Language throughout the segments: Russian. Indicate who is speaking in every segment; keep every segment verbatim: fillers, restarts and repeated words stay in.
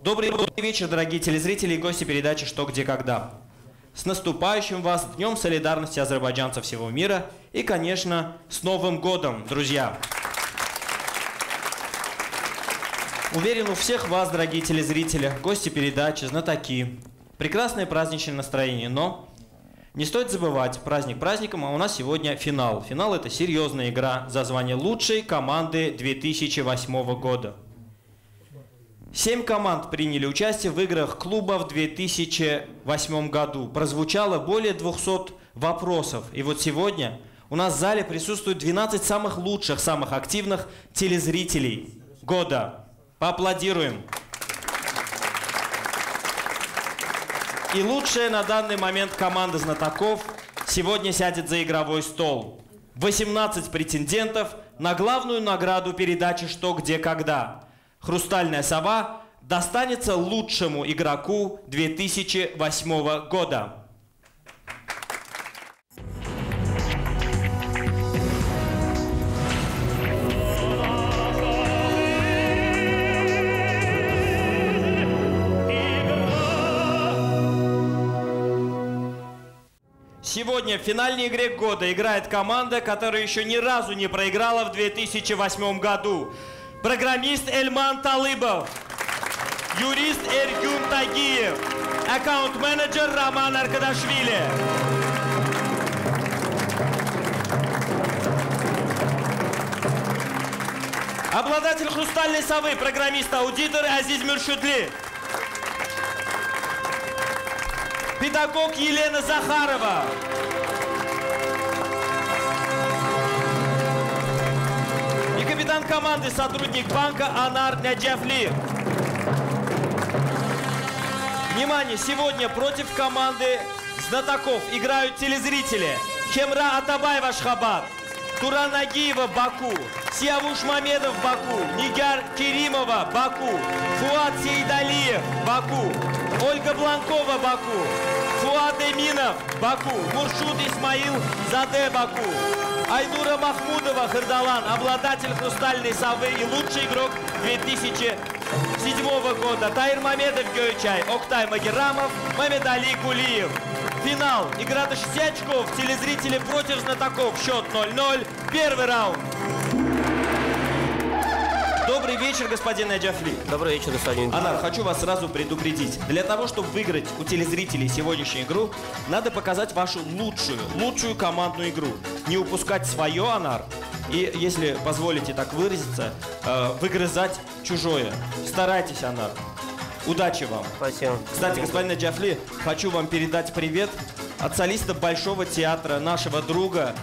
Speaker 1: Добрый вечер, дорогие телезрители и гости передачи «Что, где, когда». С наступающим вас Днем солидарности азербайджанцев всего мира и, конечно, с Новым годом, друзья! Уверен, у всех вас, дорогие телезрители, гости передачи, знатоки, прекрасное праздничное настроение, но не стоит забывать, праздник праздником, а у нас сегодня финал. Финал – это серьезная игра за звание лучшей команды две тысячи восьмого года. Семь команд приняли участие в играх клуба в две тысячи восьмом году. Прозвучало более двухсот вопросов. И вот сегодня у нас в зале присутствует двенадцать самых лучших, самых активных телезрителей года. Поаплодируем. И лучшая на данный момент команда знатоков сегодня сядет за игровой стол. восемнадцать претендентов на главную награду передачи «Что, где, когда». «Хрустальная сова» достанется лучшему игроку две тысячи восьмого года. Сегодня в финальной игре года играет команда, которая еще ни разу не проиграла в две тысячи восьмом году. Программист Эльман Талыбов, юрист Эргюн Тагиев, аккаунт-менеджер Роман Аркадашвили. Обладатель «Хрустальной совы», программист-аудитор Азиз Мюршудли. Педагог Елена Захарова. И капитан команды, сотрудник банка Анар Наджафли. Внимание, сегодня против команды знатоков играют телезрители. Кемра Атабаева Ашхабад, Туран Нагиева Баку, Сиявуш Мамедов Баку, Нигар Керимова Баку, Фуат Сейдалиев Баку, Ольга Бланкова Баку, Фуат Эминов Баку, Муршут Исмаил Заде Баку, Айнура Махмудова Хырдалан, обладатель «Хрустальной совы» и лучший игрок две тысячи седьмого года. Таир Мамедов Гёйчай, Октай Магерамов, Мамедали Кулиев. Финал. Игра до шести очков. Телезрители против знатоков. Счет ноль ноль. Первый раунд. Добрый вечер, господин Наджафли.
Speaker 2: Добрый вечер, господин.
Speaker 1: Анар, хочу вас сразу предупредить. Для того, чтобы выиграть у телезрителей сегодняшнюю игру, надо показать вашу лучшую, лучшую командную игру. Не упускать свое, Анар. И, если позволите так выразиться, э, выгрызать чужое. Старайтесь, Анар. Удачи вам.
Speaker 2: Спасибо.
Speaker 1: Кстати, господин Наджафли, хочу вам передать привет от солиста Большого театра, нашего друга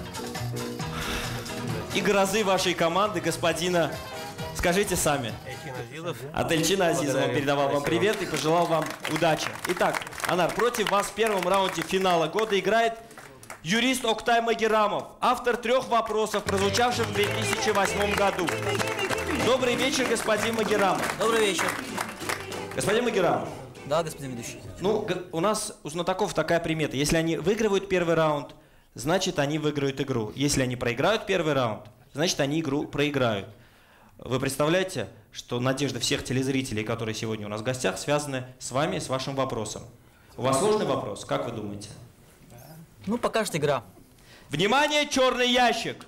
Speaker 1: и грозы вашей команды, господина... Скажите сами. От Эльчина Азизова передавал вам привет и пожелал вам удачи. Итак, Анар, против вас в первом раунде финала года играет юрист Октай Магерамов, автор трех вопросов, прозвучавших в две тысячи восьмом году. Добрый вечер, господин Магерамов.
Speaker 2: Добрый вечер.
Speaker 1: Господин Магерамов.
Speaker 2: Да, господин ведущий.
Speaker 1: Ну, у нас у знатоков такая примета. Если они выигрывают первый раунд, значит, они выиграют игру. Если они проиграют первый раунд, значит, они игру проиграют. Вы представляете, что надежда всех телезрителей, которые сегодня у нас в гостях, связаны с вами и с вашим вопросом. У вас сложный вопрос, как вы думаете?
Speaker 2: Ну, пока что игра.
Speaker 1: Внимание, черный ящик!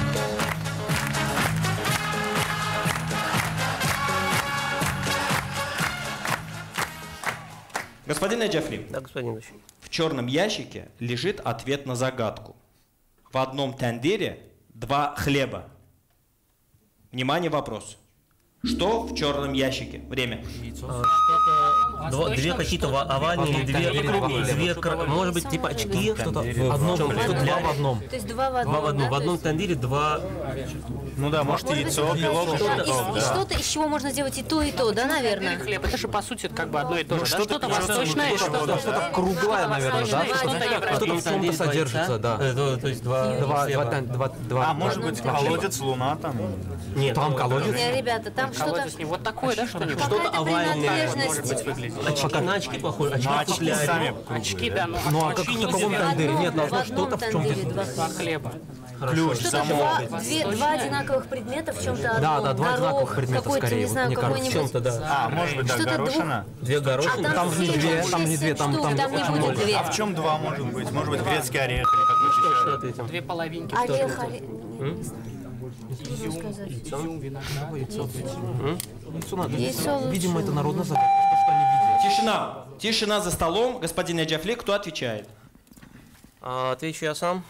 Speaker 1: Господин Наджафли,
Speaker 2: да, господин ведущий.
Speaker 1: В черном ящике лежит ответ на загадку. В одном тандыре два хлеба. Внимание, вопрос. Что в черном ящике? Время.
Speaker 2: А, Два, две какие-то овальные, две, две, две, может быть, типа очки, что-то в одном, два в одном.
Speaker 3: То есть два в одном,
Speaker 2: Два в одном,
Speaker 3: да?
Speaker 2: в одном тандыре два...
Speaker 4: Ну да, может, может яйцо, белок,
Speaker 3: что-то, и, и что-то, из чего можно сделать и то, и то, да, наверное?
Speaker 5: Хлеб, это же, по сути, как бы одно и то же,
Speaker 4: ну,
Speaker 5: да?
Speaker 4: что-то,
Speaker 5: Что-то
Speaker 4: что-то,
Speaker 5: восточное,
Speaker 4: что-то,
Speaker 5: что-то
Speaker 4: круглое, наверное, да?
Speaker 2: Что-то в чем-то содержится, да. То, то есть два...
Speaker 4: Два, два, два, два,
Speaker 5: а может быть, колодец, луна там?
Speaker 2: Нет,
Speaker 4: там колодец?
Speaker 3: Не, ребята, там Там что-то...
Speaker 5: колодец не вот такой, да, что-нибудь?
Speaker 2: Что-то
Speaker 3: Какая-то
Speaker 2: овальное.
Speaker 5: Может быть, выглядит.
Speaker 2: Очки на очки похоже. Очки
Speaker 4: очки
Speaker 2: купляли.
Speaker 4: сами.
Speaker 5: Очки, да, но
Speaker 4: Ну а как
Speaker 5: очки
Speaker 4: в
Speaker 5: не
Speaker 4: таком
Speaker 5: две.
Speaker 4: тандыре? Нет,
Speaker 3: в
Speaker 4: должно
Speaker 3: одном
Speaker 4: что-то в чем-то...
Speaker 3: тандыре два.
Speaker 5: Два хлеба.
Speaker 4: Ключ,
Speaker 3: Что-то
Speaker 4: замок.
Speaker 3: два, две- два одинаковых предмета в чем-то одном.
Speaker 4: Да, да, два
Speaker 3: Горох,
Speaker 4: одинаковых предмета
Speaker 3: какой-то,
Speaker 4: скорее,
Speaker 3: не
Speaker 4: вот,
Speaker 3: знаю,
Speaker 4: мне кажется,
Speaker 2: В
Speaker 3: какой-нибудь...
Speaker 2: чем-то, да.
Speaker 4: А, может быть, да,
Speaker 3: Что-то
Speaker 4: горошина?
Speaker 2: Две горошины.
Speaker 3: А
Speaker 4: Там же не
Speaker 3: все-
Speaker 4: две,
Speaker 3: все
Speaker 4: там не две,
Speaker 3: семь
Speaker 4: там-
Speaker 3: штук,
Speaker 4: там
Speaker 3: там не
Speaker 4: очень
Speaker 3: будет
Speaker 4: много.
Speaker 3: две.
Speaker 4: А в чем два может быть? Может быть, грецкий орех или какой-то
Speaker 2: Что
Speaker 4: еще?
Speaker 2: ответим?
Speaker 5: Две половинки.
Speaker 3: Орех, орех... Не знаю.
Speaker 5: Изюм, изюм, виноград.
Speaker 4: Яйцо надо.
Speaker 3: Яйцо лучше.
Speaker 4: Видимо, это народная загадка, то, что они видят.
Speaker 1: Тишина. Тишина за столом. Господин Наджафли, кто отвечает?
Speaker 2: А, отвечу я сам.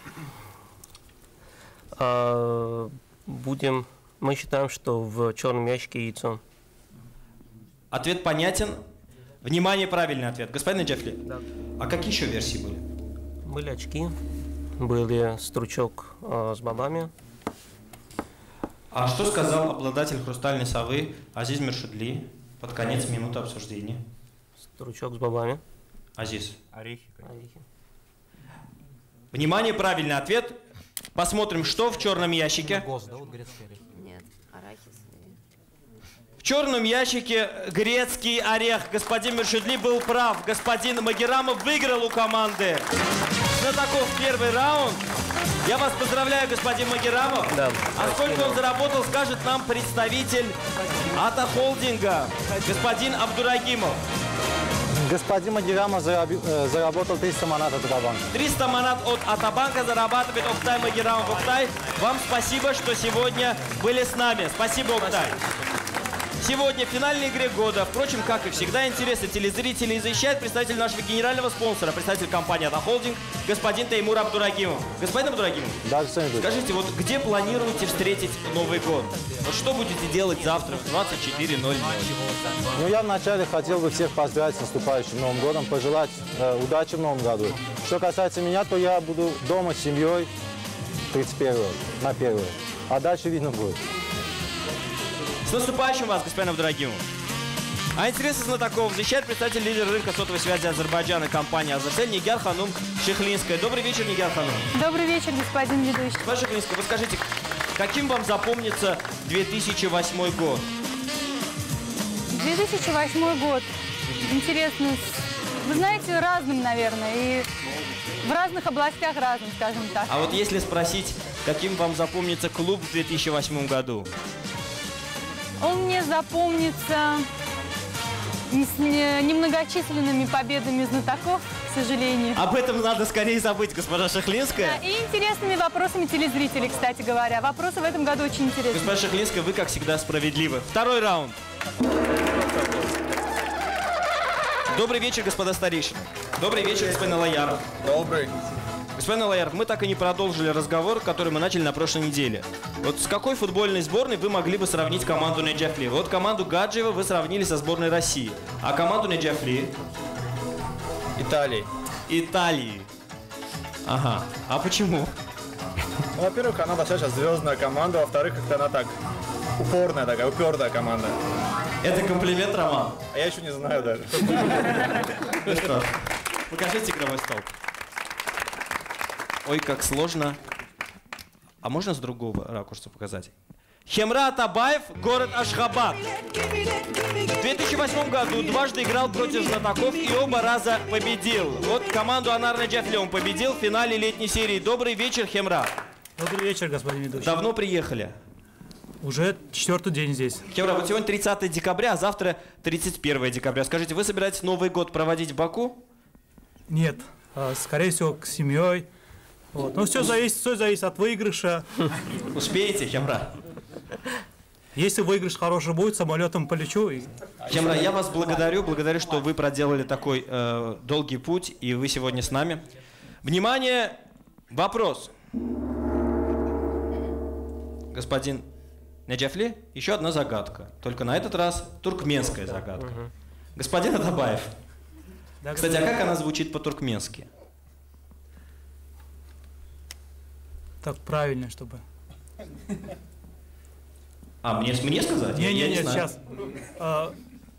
Speaker 2: А, будем... Мы считаем, что в черном ящике яйцо.
Speaker 1: Ответ понятен. Внимание, правильный ответ. Господин Наджафли,
Speaker 2: Да.
Speaker 1: а какие еще версии были?
Speaker 2: Были очки, были стручок а, с бобами.
Speaker 1: А что сказал обладатель хрустальной совы Азиз Миршудли под конец минуты обсуждения?
Speaker 2: Стручок с бобами.
Speaker 1: Азиз.
Speaker 4: Орехи.
Speaker 2: Орехи.
Speaker 1: Внимание, правильный ответ. Посмотрим, что в черном ящике.
Speaker 4: Гост, да, вот грецкий орех.
Speaker 3: Нет, арахис.
Speaker 1: В черном ящике грецкий орех. Господин Миршудли был прав. Господин Магерамов выиграл у команды знатоков первый раунд. Я вас поздравляю, господин Магерамов.
Speaker 2: Да.
Speaker 1: А сколько он заработал, скажет нам представитель Ата Холдинга, господин Абдурагимов.
Speaker 6: Господин Магерама заработал триста манат от Атабанка.
Speaker 1: триста манат от Атабанка зарабатывает Октай Магерамов. Октай, вам спасибо, что сегодня были с нами. Спасибо, Октай. Сегодня в финальной игре года, впрочем, как и всегда, интересы телезрителей защищает представитель нашего генерального спонсора, представитель компании «Ата Холдинг», господин Теймур Абдурагимов. Господин Абдурагимов,
Speaker 6: Да, что-нибудь.
Speaker 1: скажите, вот где планируете встретить Новый год? Вот что будете делать завтра в двадцать четыре ноль ноль?
Speaker 6: Ну, я вначале хотел бы всех поздравить с наступающим Новым годом, пожелать э, удачи в Новом году. Что касается меня, то я буду дома с семьей тридцать первого, на первое. А дальше видно будет.
Speaker 1: С наступающим вас, господин Абдурагимов. А интересы знатоков защищает представитель лидер рынка сотовой связи Азербайджана компания «Азерсель» Нигяр Ханум Шехлинская. Добрый вечер, Нигяр Ханум.
Speaker 7: Добрый вечер, господин ведущий.
Speaker 1: Госпожа Шехлинская, вы скажите, каким вам запомнится две тысячи восьмой год?
Speaker 7: две тысячи восьмой год. Интересно, с- вы знаете, разным, наверное, и в разных областях разным, скажем так.
Speaker 1: А вот если спросить, каким вам запомнится клуб в две тысячи восьмом году?
Speaker 7: Он мне запомнится не с не- немногочисленными победами знатоков, к сожалению.
Speaker 1: Об этом надо скорее забыть, госпожа Шехлинская.
Speaker 7: И интересными вопросами телезрителей, кстати говоря. Вопросы в этом году очень интересные.
Speaker 1: Госпожа Шехлинская, вы, как всегда, справедливы. Второй раунд. Добрый вечер, господа старейшины. Добрый вечер, господин Алаяров.
Speaker 4: Добрый.
Speaker 1: Господин Алаяров, мы так и не продолжили разговор, который мы начали на прошлой неделе. Вот с какой футбольной сборной вы могли бы сравнить команду Наджафли? Вот команду Гаджиева вы сравнили со сборной России. А команду Наджафли?
Speaker 4: Италии.
Speaker 1: Италии. Ага. А почему?
Speaker 8: Ну, во-первых, она достаточно звездная команда, во-вторых, как-то она так упорная такая, упертая команда.
Speaker 1: Это комплимент, Роман?
Speaker 8: А я еще не знаю даже.
Speaker 1: Ну что ж, покажите игровой стол. Ой, как сложно. А можно с другого ракурса показать? Хемра Атабаев, город Ашхабад. В две тысячи восьмом году дважды играл против знатоков и оба раза победил. Вот команду Анар Наджафли он победил в финале летней серии. Добрый вечер, Хемра.
Speaker 9: Добрый вечер, господин ведущий.
Speaker 1: Давно приехали?
Speaker 9: Уже четвертый день здесь.
Speaker 1: Хемра, вот сегодня тридцатое декабря, а завтра тридцать первое декабря. Скажите, вы собираетесь Новый год проводить в Баку?
Speaker 9: Нет, а, скорее всего, к семьей. Вот. Но все зависит, все зависит от выигрыша.
Speaker 1: Успеете, Хемра?
Speaker 9: Если выигрыш хороший будет, самолетом полечу. И...
Speaker 1: Хемра, я вас благодарю, благодарю, что вы проделали такой э, долгий путь, и вы сегодня с нами. Внимание, вопрос. Господин Наджафли, еще одна загадка. Только на этот раз туркменская загадка. Господин Атабаев,
Speaker 9: Да,
Speaker 1: кстати, а как она звучит по-туркменски?
Speaker 9: Так правильно, чтобы...
Speaker 1: А, мне, мне сказать? Я- я
Speaker 9: Не-не-не,
Speaker 1: не знаю.
Speaker 9: сейчас. А,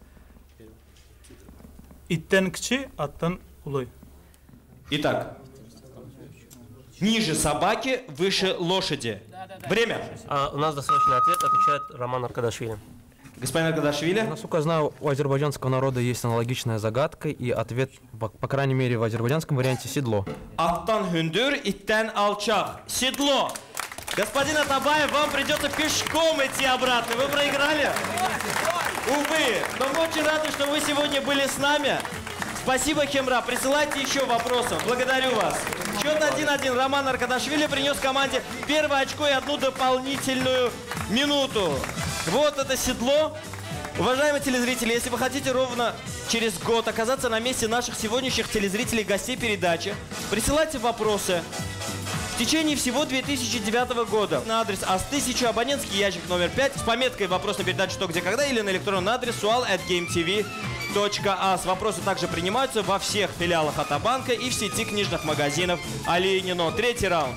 Speaker 9: Иттен кчи, аттан улой.
Speaker 1: Итак, ниже собаки, выше лошади. Время.
Speaker 2: А у нас досрочный ответ, отвечает Роман Аркадашвили.
Speaker 1: Господин Аркадашвили.
Speaker 4: Насколько я знаю, у азербайджанского народа есть аналогичная загадка, и ответ, по, по крайней мере, в азербайджанском варианте седло.
Speaker 1: Аттан хүндүр, иттен алчак. Седло. Господин Атабаев, вам придется пешком идти обратно. Вы проиграли? Увы. Но мы очень рады, что вы сегодня были с нами. Спасибо, Хемра. Присылайте еще вопросов. Благодарю вас. Счет один-один. Роман Аркадашвили принес команде первое очко и одну дополнительную минуту. Вот это седло. Уважаемые телезрители, если вы хотите ровно через год оказаться на месте наших сегодняшних телезрителей, гостей передачи, присылайте вопросы в течение всего две тысячи девятого года на адрес ас тысяча, абонентский ящик номер пять, с пометкой «Вопрос на передачу «Что, где, когда» или на электронный адрес суал at gametv точка ас. Вопросы также принимаются во всех филиалах Атабанка и в сети книжных магазинов Алинино. Третий раунд.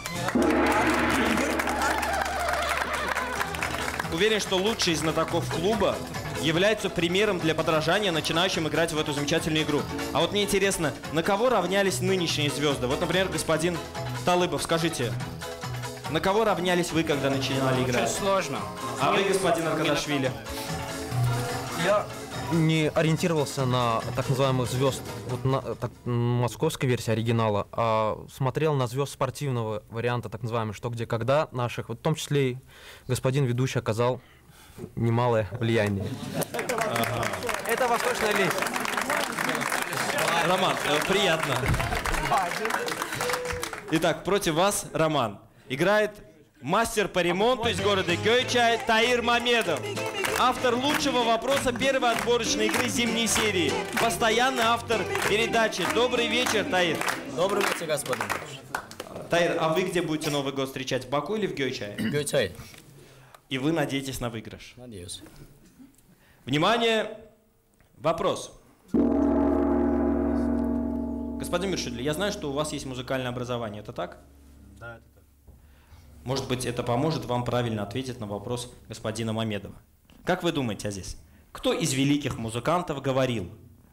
Speaker 1: Уверен, что лучший из знатоков клуба является примером для подражания начинающим играть в эту замечательную игру. А вот мне интересно, на кого равнялись нынешние звезды? Вот, например, господин Талыбов, скажите, на кого равнялись вы, когда начинали играть?
Speaker 5: Очень сложно.
Speaker 1: А вы, господин Аркадашвили?
Speaker 4: Я не ориентировался на так называемых звезд вот на так, московской версии оригинала, а смотрел на звезд спортивного варианта, так называемых «Что, где, когда» наших. Вот, в том числе и господин ведущий оказал немалое влияние.
Speaker 1: Ага.
Speaker 4: Это восточная лесть.
Speaker 1: Роман, э, приятно. Итак, против вас, Роман, играет мастер по ремонту из города Гöyçay Таир Мамедов. Автор лучшего вопроса первой отборочной игры зимней серии. Постоянный автор передачи. Добрый вечер, Таир.
Speaker 10: Добрый вечер, господин.
Speaker 1: Таир, а вы где будете Новый год встречать? В Баку или в Гöyçay?
Speaker 10: В Гöyçay.
Speaker 1: И вы надеетесь на выигрыш?
Speaker 10: Надеюсь.
Speaker 1: Внимание! Вопрос. Господин Миршидли, я знаю, что у вас есть музыкальное образование. Это так?
Speaker 2: Да, это так.
Speaker 1: Может быть, это поможет вам правильно ответить на вопрос господина Мамедова. Как вы думаете, Азиз, кто из великих музыкантов говорил,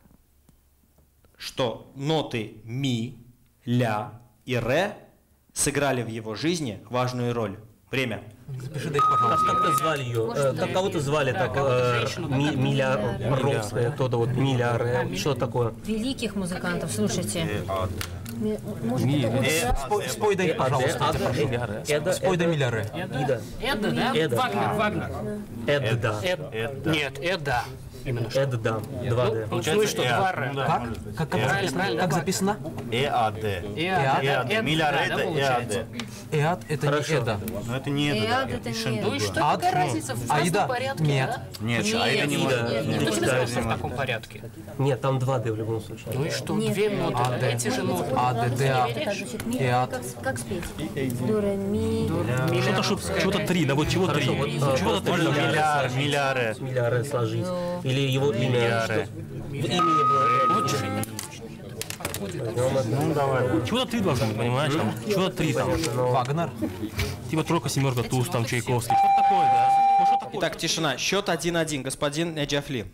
Speaker 1: что ноты ми, ля и ре сыграли в его жизни важную роль? Время.
Speaker 2: Запиши, дай, пожалуйста. Как, как-то звали ее? Э, как кого-то звали так? Э, ми, Миля Ровская, кто-то вот Миля Ре, что такое?
Speaker 3: Великих музыкантов, слушайте.
Speaker 4: Ми, э, спой, спой дай, пожалуйста.
Speaker 2: Эда,
Speaker 4: спой дай Миля Ре.
Speaker 2: Ида.
Speaker 5: Эда, да?
Speaker 2: Эда.
Speaker 5: Вагнер, Вагнер.
Speaker 2: Эда.
Speaker 5: Эд- Нет, Эда. Именно что.
Speaker 2: Эда, два Д.
Speaker 5: Ну, ну и что, два Р.
Speaker 4: Как? Как, как
Speaker 5: Правильно,
Speaker 4: записано?
Speaker 5: правильно,
Speaker 4: Как
Speaker 5: да.
Speaker 4: записано?
Speaker 10: ЭАД.
Speaker 5: Эад,
Speaker 10: Эад.
Speaker 5: Эд,
Speaker 10: Миля
Speaker 5: да,
Speaker 10: Ре
Speaker 5: да,
Speaker 10: это
Speaker 5: получается.
Speaker 10: ЭАД.
Speaker 4: Эад это
Speaker 2: Хорошо.
Speaker 4: не Эда.
Speaker 10: Но это не это,
Speaker 3: Эад
Speaker 10: да.
Speaker 3: это
Speaker 10: Ишен
Speaker 3: не
Speaker 5: Ну и
Speaker 10: другой.
Speaker 5: что,
Speaker 4: Ад?
Speaker 5: какая разница? В
Speaker 4: Аида?
Speaker 5: разном порядке,
Speaker 4: Нет.
Speaker 5: да?
Speaker 10: Нет,
Speaker 3: Нет,
Speaker 10: Аида не
Speaker 3: нет,
Speaker 10: может.
Speaker 3: нет,
Speaker 5: Никто
Speaker 3: нет.
Speaker 5: не записывался в таком порядке.
Speaker 2: Нет, там два Д в любом случае.
Speaker 5: Ну и что,
Speaker 3: Нет,
Speaker 5: две
Speaker 3: нет,
Speaker 5: ноты,
Speaker 4: нет.
Speaker 5: эти же ноты.
Speaker 4: А, Д, Д, А.
Speaker 3: Это звучит ми,
Speaker 4: Эад.
Speaker 3: как, как спеть? До, ре, ми.
Speaker 2: Что-то, что- что-то три, да вот чего три?
Speaker 5: вот,
Speaker 2: Чего-то
Speaker 5: просто
Speaker 2: три.
Speaker 10: Миля, Миля Ре.
Speaker 2: Миля Ре сложить. Или его имя.
Speaker 10: Миля Ре.
Speaker 2: В имени было.
Speaker 10: Ну давай.
Speaker 11: Чего-то три должно быть, понимаешь? Там, чего-то три там.
Speaker 4: Вагнер.
Speaker 11: Типа тройка, семерка, туз, там, Чайковский. Что такое, да? Ну что такое?
Speaker 1: Итак, тишина. Счет один-один. Господин Неджафли.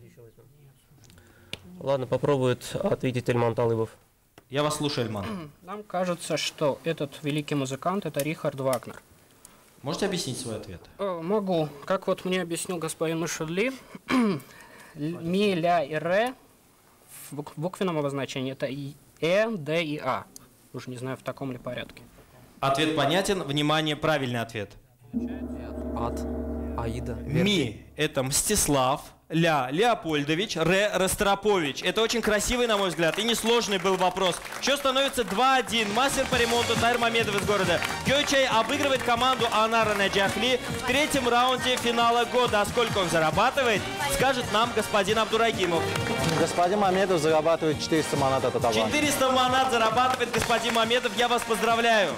Speaker 2: Ладно, попробует ответить Эльман Талыбов.
Speaker 1: Я вас слушаю, Эльман.
Speaker 5: Нам кажется, что этот великий музыкант — это Рихард Вагнер.
Speaker 1: Можете объяснить свой ответ?
Speaker 5: Э, Могу. Как вот мне объяснил господин Мышедли, ми, ля и ре в бук- буквенном обозначении это и, э, д и а. Уж не знаю, в таком ли порядке.
Speaker 1: Ответ понятен. Внимание, правильный ответ.
Speaker 4: Ад. Аида.
Speaker 1: Ми – это Мстислав, Ля – Леопольдович, Ре – Ростропович. Это очень красивый, на мой взгляд, и несложный был вопрос. Счет становится два-один. Мастер по ремонту Таир Мамедов из города Гöyçay обыгрывает команду Анара Неджафли в третьем раунде финала года. А сколько он зарабатывает, скажет нам господин Абдурагимов.
Speaker 6: Господин Мамедов зарабатывает четыреста манат от Атабанка.
Speaker 1: четыреста манат зарабатывает господин Мамедов. Я вас поздравляю.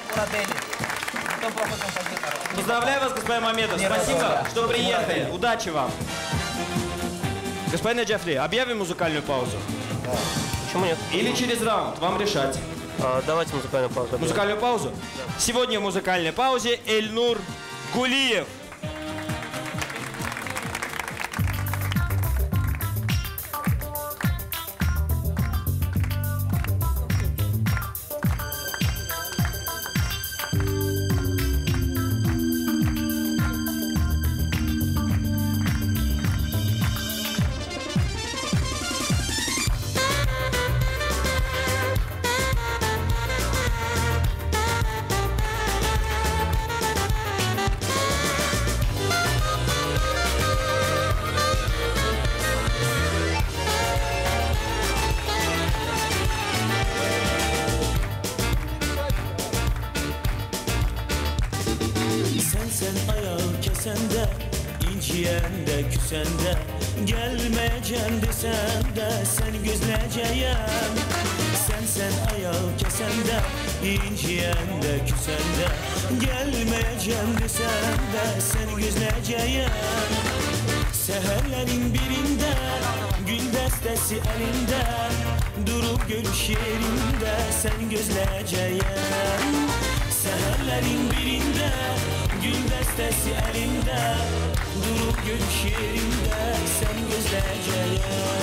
Speaker 1: Поздравляю вас, господин Мамедов. Спасибо, что приехали. Удачи вам. Господин Неджафли, объявим музыкальную паузу?
Speaker 2: Почему нет?
Speaker 1: Или через раунд? Вам решать.
Speaker 2: А, давайте музыкальную паузу.
Speaker 1: Музыкальную паузу? Сегодня в музыкальной паузе Эльнур Гулиев.
Speaker 12: İnciyen de küsen de gelmeyeceğim desen de seni gözleyeceğim. Sen sen ayağı kesen de İnciyen de küsen de gelmeyeceğim desen de seni gözleyeceğim. Seherlerin birinde gül destesi elinde durup görüş yerinde sen gözleyeceğim. Seherlerin birinde gül destesi elinde durup görüş yerinde sen gözleyeceğim.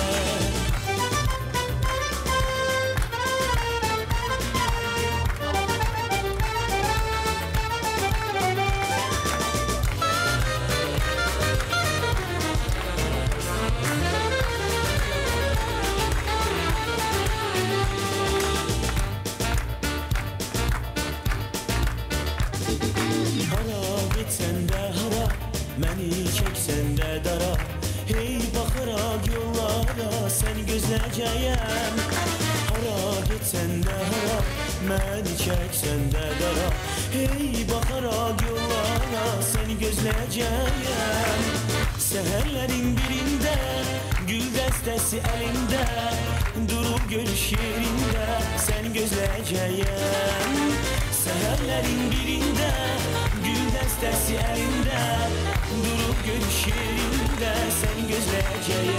Speaker 12: Seni gözleyeceğim. Hara gitsen de hara beni çeksen de dara. Hey bakarak yollara seni gözleyeceğim. Seherlerin birinde gül destesi elinde durup görüş yerinde seni gözleyeceğim. Seherlerin birinde gül destesi elinde durup görüş yerinde seni gözleyeceğim.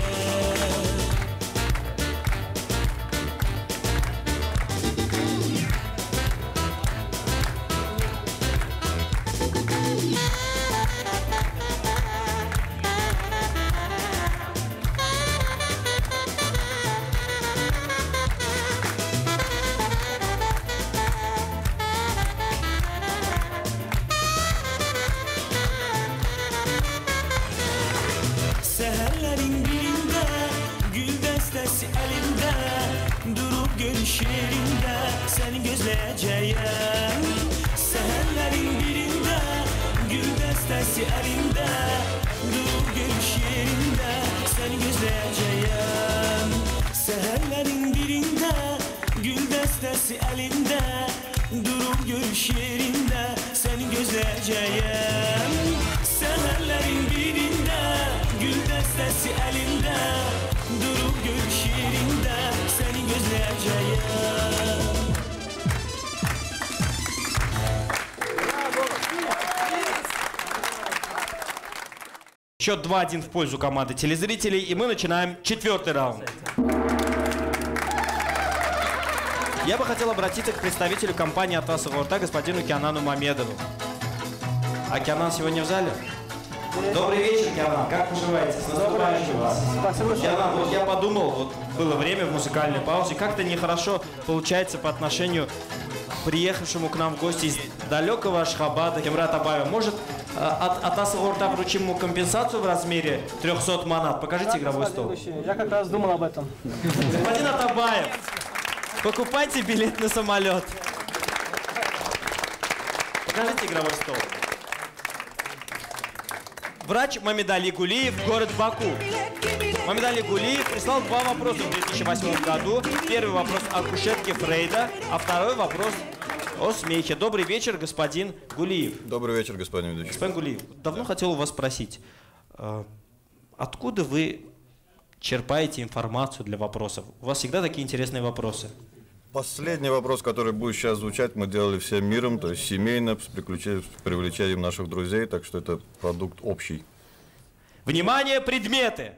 Speaker 12: Seherlerin birinde gül destesi elinde durup görüş yerinde seni gözleyeceğim. Seherlerin birinde gül destesi elinde durup görüş yerinde seni gözleyeceğim. Seherlerin birinde gül destesi elinde durup görüş yerinde seni gözleyeceğim. Seherlerin birinde gül destesi elinde durup görüş yerinde seni gözleyeceğim.
Speaker 1: Счет два-один в пользу команды телезрителей, и мы начинаем четвертый раунд. Я бы хотел обратиться к представителю компании «Атас Ағорта» господину Кианану Мамедову. А Кианан сегодня в зале? Добрый вечер, Кианан. Как поживаете? С наступающим вас. Кианан, вот я подумал, вот было время в музыкальной паузе, как-то нехорошо получается по отношению к приехавшему к нам в гости из далекого Ашхабада Кемра Атабаева. Может, от Атас Ағорта вручим ему компенсацию в размере трехсот манат? Покажите игровой стол.
Speaker 13: Я как раз думал об этом.
Speaker 1: Господин Атабаев, покупайте билет на самолет. Покажите игровой стол. Врач Мамедали Гулиев, город Баку. Мамедали Гулиев прислал два вопроса в две тысячи восьмом году. Первый вопрос о кушетке Фрейда, а второй вопрос о смехе. Добрый вечер, господин Гулиев.
Speaker 14: Добрый вечер, господин ведущий.
Speaker 1: Господин Гулиев, давно хотел у вас спросить, откуда вы черпаете информацию для вопросов? У вас всегда такие интересные вопросы.
Speaker 14: Последний вопрос, который будет сейчас звучать, мы делали всем миром, то есть семейно, с привлечением наших друзей, так что это продукт общий.
Speaker 1: Внимание, предметы!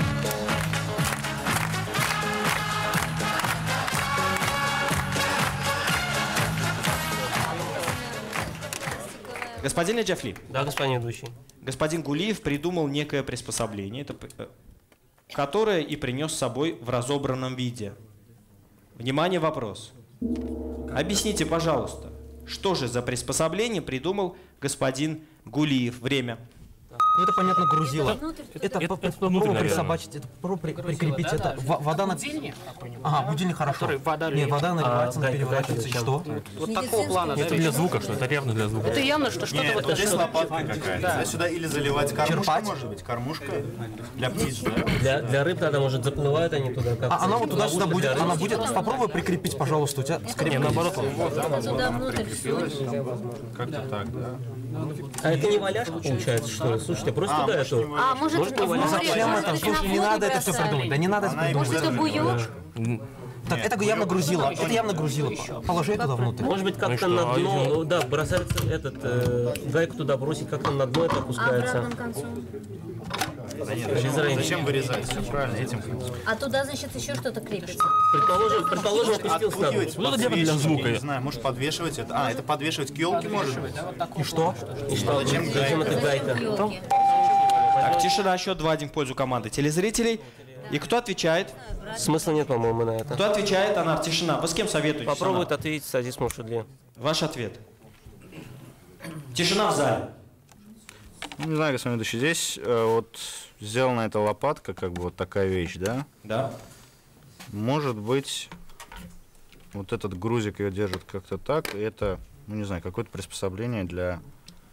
Speaker 1: Господин Джафли.
Speaker 2: Да, господин ведущий.
Speaker 1: Господин Гулиев придумал некое приспособление, это, которое и принес с собой в разобранном виде. Внимание, вопрос. Объясните, пожалуйста, что же за приспособление придумал господин Гулиев? Время.
Speaker 4: Ну, это, понятно, грузило.
Speaker 2: это
Speaker 4: Это попробуй присобачить, это попробуй прикрепить. Это вода на... Ага, будильник хорошо.
Speaker 5: Вода
Speaker 4: Нет, вода наливается, она переворачивается. И что?
Speaker 5: Вот такого плана.
Speaker 11: Это для звука, что? Это явно для звука.
Speaker 5: Это явно, что что-то вот...
Speaker 10: Здесь лопатка какая-то. Сюда или заливать кормушка, может быть, кормушка для птиц.
Speaker 2: Для, для рыб надо, может, заплывают они туда. Как
Speaker 4: а она вот туда-сюда будет, она будет. Попробуй прикрепить, пожалуйста, у тебя скрепка.
Speaker 10: Наоборот, вот, туда внутрь. Как-то так, да.
Speaker 2: А это не валяшка получается, что ли? Слушайте, просто
Speaker 10: А,
Speaker 2: туда
Speaker 10: может,
Speaker 2: эту.
Speaker 10: не
Speaker 3: А, может,
Speaker 2: Может,
Speaker 3: в
Speaker 2: не
Speaker 3: море,
Speaker 2: валяшка?
Speaker 4: Зачем
Speaker 3: может
Speaker 4: это?
Speaker 3: быть,
Speaker 4: Слушай,
Speaker 3: на
Speaker 4: не
Speaker 3: воду
Speaker 4: надо это все
Speaker 3: бросали.
Speaker 4: придумать. Да не надо это
Speaker 10: Она его
Speaker 4: придумать.
Speaker 3: Может, это буёк?
Speaker 4: Так, это явно грузило. Это явно грузило. Положи туда внутрь.
Speaker 2: Может быть, как-то
Speaker 11: Ну
Speaker 2: на
Speaker 11: что,
Speaker 2: дно,
Speaker 11: идём?
Speaker 2: ну, да, бросается этот, э, гайку туда бросить, как-то на дно это
Speaker 3: А
Speaker 2: опускается.
Speaker 3: обратным концом?
Speaker 10: Да нет,
Speaker 2: Без
Speaker 10: зачем,
Speaker 2: разницы.
Speaker 10: зачем вырезать? Все правильно, этим.
Speaker 3: А туда, значит, еще что-то крепится.
Speaker 2: Предположим, предположим, опустился на дно.
Speaker 10: Отпугивать,
Speaker 11: Ну, это дело для
Speaker 10: подсвечивать,
Speaker 11: звука.
Speaker 10: я не знаю, может подвешивать это. А, это подвешивать к елке может быть?
Speaker 4: И что?
Speaker 2: И что, зачем, зачем эта гайка?
Speaker 3: Ёлки.
Speaker 1: Так, тишина, счет два один в пользу команды телезрителей. И кто отвечает?
Speaker 2: Смысла нет, по-моему, на это.
Speaker 1: Кто отвечает? Анар, тишина. Вы с кем советуетесь?
Speaker 2: Попробует
Speaker 1: Анар?
Speaker 2: ответить Азиз Мушадли.
Speaker 1: Ваш ответ. Тишина в зале.
Speaker 10: Ну, не знаю, господин ведущий, здесь э, вот сделана эта лопатка, как бы вот такая вещь, да?
Speaker 1: Да.
Speaker 10: Может быть, вот этот грузик ее держит как-то так, и это, ну не знаю, какое-то приспособление для